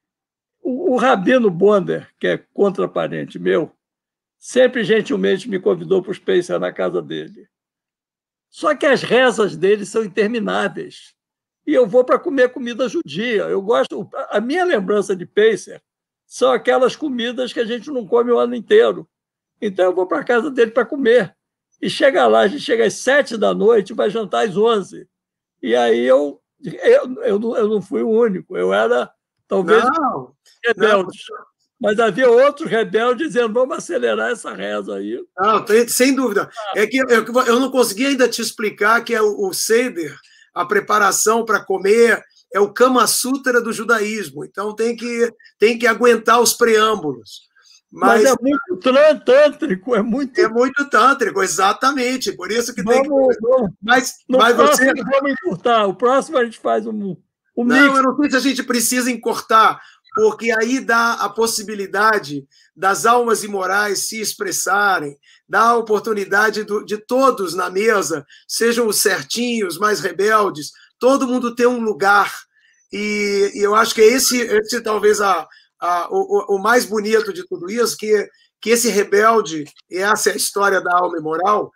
O Rabino Bonder, que é contraparente meu, sempre gentilmente me convidou para os Spacer na casa dele. Só que as rezas dele são intermináveis. e eu vou para comer comida judia. Eu gosto. A minha lembrança de Pêssego são aquelas comidas que a gente não come o ano inteiro. Então, eu vou para a casa dele para comer. E chega lá, a gente chega às 7 da noite, vai jantar às 11. E aí eu não fui o único. Eu era, talvez, rebelde. Mas havia outros rebeldes dizendo, vamos acelerar essa reza aí. Não, sem dúvida. É que eu não consegui ainda te explicar que é o Seder, a preparação para comer, é o Kama Sutra do judaísmo. Então tem que aguentar os preâmbulos. Mas é muito tântrico, é muito tântrico, exatamente. Por isso que vamos, tem que. Mas você. Vamos encurtar. O próximo a gente faz um mix. Não, eu não sei se a gente precisa encurtar, porque aí dá a possibilidade das almas imorais se expressarem, dá a oportunidade de todos na mesa, sejam os certinhos, mais rebeldes, todo mundo ter um lugar. E eu acho que esse talvez o mais bonito de tudo isso, que esse rebelde, e essa é a história da alma imoral,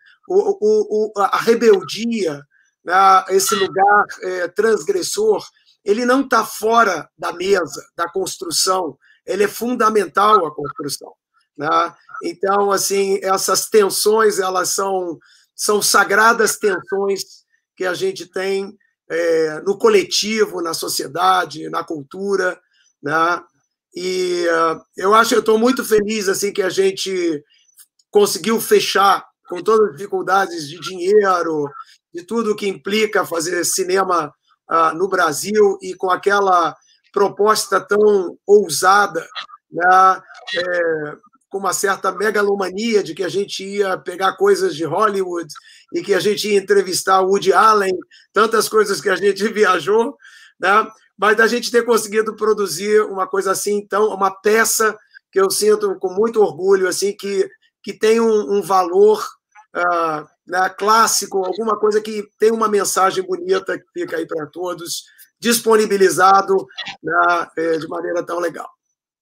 a rebeldia, né, esse lugar transgressor, ele não está fora da mesa, da construção, ele é fundamental à construção. Né? Então, assim, essas tensões, elas são sagradas tensões que a gente tem no coletivo, na sociedade, na cultura, né? E eu estou muito feliz assim que a gente conseguiu fechar com todas as dificuldades de dinheiro, de tudo que implica fazer cinema no Brasil e com aquela proposta tão ousada, né, com uma certa megalomania de que a gente ia pegar coisas de Hollywood e que a gente ia entrevistar o Woody Allen, tantas coisas que a gente viajou, né? Mas da gente ter conseguido produzir uma coisa assim, então, uma peça que eu sinto com muito orgulho, assim, que tem um valor né, clássico, alguma coisa que tem uma mensagem bonita que fica aí para todos, disponibilizado, né, de maneira tão legal.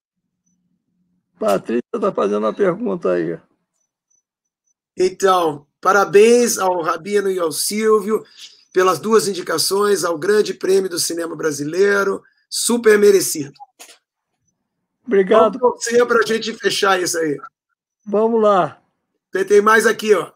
Patrícia está fazendo uma pergunta aí. Então, parabéns ao Rabino e ao Silvio pelas 2 indicações ao Grande Prêmio do Cinema Brasileiro, super merecido. Obrigado. Vamos torcer para a gente fechar isso aí. Vamos lá. Tem mais aqui, ó.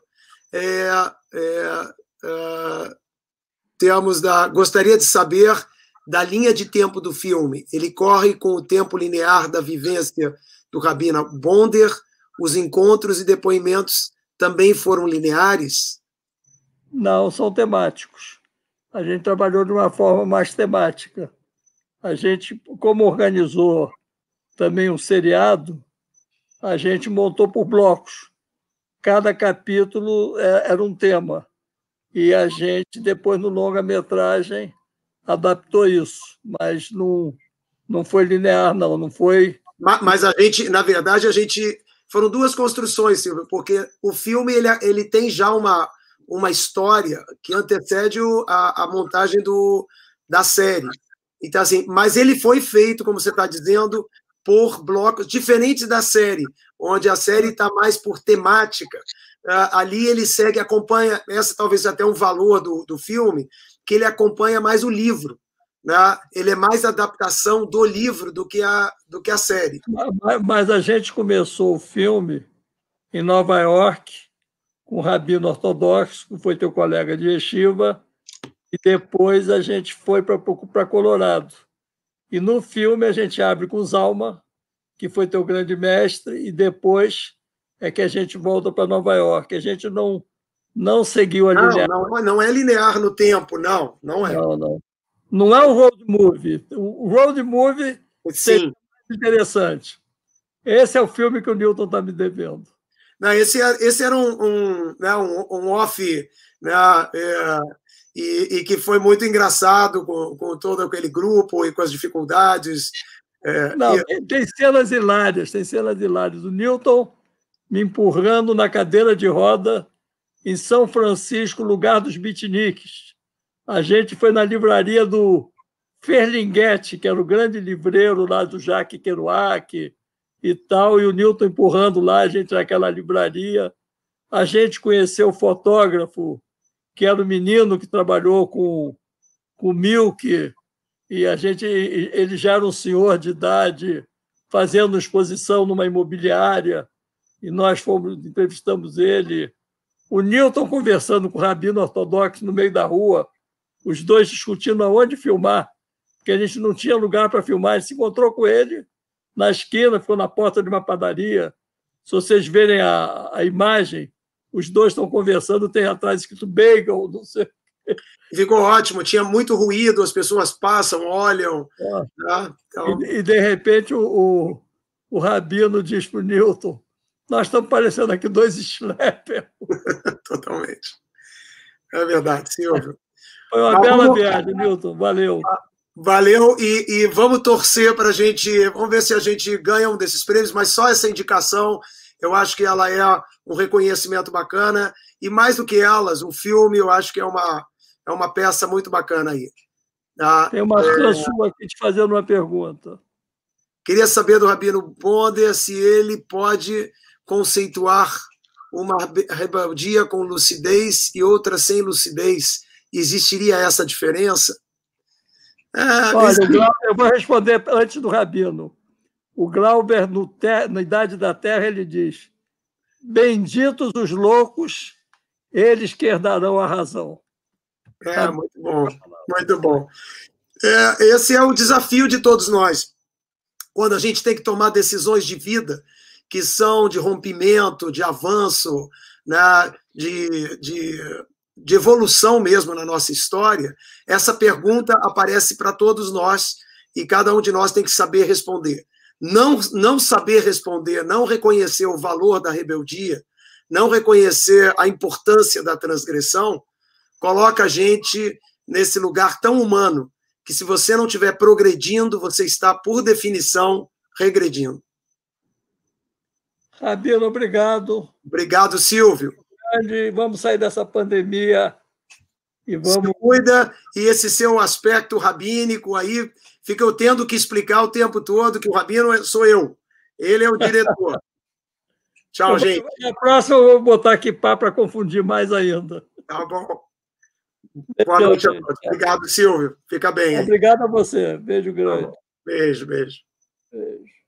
Gostaria de saber da linha de tempo do filme. Ele corre com o tempo linear da vivência do Rabino Bonder? Os encontros e depoimentos também foram lineares? Não, são temáticos. A gente trabalhou de uma forma mais temática. A gente, como organizou também um seriado, a gente montou por blocos. Cada capítulo era um tema. E a gente, depois, no longa-metragem, adaptou isso. Mas não foi linear, não foi... Mas a gente, na verdade, foram 2 construções, Silvio, porque o filme ele tem já uma história que antecede a montagem da série. Então, assim, mas ele foi feito, como você está dizendo, por blocos diferentes da série, onde a série está mais por temática. Ali ele acompanha, essa talvez até um valor do filme, que ele acompanha mais o livro. Né? Ele é mais adaptação do livro do que a série. Mas a gente começou o filme em Nova York, com o rabino ortodoxo, que foi teu colega de yeshiva, e depois a gente foi para Colorado. E no filme a gente abre com Zalma, que foi teu grande mestre, e depois é que a gente volta para Nova York. A gente não seguiu a linear. Não é linear no tempo, não é. Não é um road movie. O road movie seria interessante. Esse é o filme que o Newton está me devendo. Não, esse era um off, né, e que foi muito engraçado com todo aquele grupo e com as dificuldades. Tem cenas hilárias, O Newton me empurrando na cadeira de roda em São Francisco, lugar dos beatniks. A gente foi na livraria do Ferlinghetti, que era o grande livreiro lá do Jacques Kerouac e tal, e o Newton empurrando lá a gente naquela livraria. A gente conheceu o fotógrafo, que era o menino que trabalhou com com o Milk, e ele já era um senhor de idade, fazendo exposição numa imobiliária, e nós entrevistamos ele. O Newton conversando com o rabino ortodoxo no meio da rua, os dois discutindo aonde filmar, porque a gente não tinha lugar para filmar. Ele se encontrou com ele na esquina, ficou na porta de uma padaria. Se vocês verem a imagem, os dois estão conversando, tem atrás escrito bagel, não sei. Ficou ótimo, tinha muito ruído, as pessoas passam, olham. Tá? Então... E de repente, o rabino diz para o Newton: nós estamos parecendo aqui dois schleppers. Totalmente. É verdade, Silvio. Foi uma bela viagem, Newton. Valeu. Valeu, e vamos torcer para a gente, vamos ver se a gente ganha um desses prêmios, mas só essa indicação, eu acho que ela é um reconhecimento bacana, e mais do que elas, o filme, eu acho que é uma peça muito bacana aí. Tá? Tem uma fã sua aqui te fazendo uma pergunta. Queria saber do Rabino Bonder se ele pode conceituar uma rebeldia com lucidez e outra sem lucidez. Existiria essa diferença? Olha, eu vou responder antes do Rabino. O Glauber, na Idade da Terra, ele diz: benditos os loucos, eles que herdarão a razão. Muito bom, muito bom. Esse é o desafio de todos nós. Quando a gente tem que tomar decisões de vida, que são de rompimento, de avanço, né, de evolução mesmo na nossa história, essa pergunta aparece para todos nós e cada um de nós tem que saber responder. Não saber responder, não reconhecer o valor da rebeldia, não reconhecer a importância da transgressão, coloca a gente nesse lugar tão humano que, se você não estiver progredindo, você está, por definição, regredindo. Rabino, obrigado. Obrigado, Silvio. Vamos sair dessa pandemia e vamos... Se cuida, e esse seu aspecto rabínico aí, fica eu tendo que explicar o tempo todo que o rabino sou eu. Ele é o diretor. Tchau, gente. Na próxima eu vou botar aqui para confundir mais ainda. Tá bom. Boa noite a todos. Obrigado, Silvio. Fica bem. Obrigado a você. Beijo grande. Beijo, beijo. Beijo.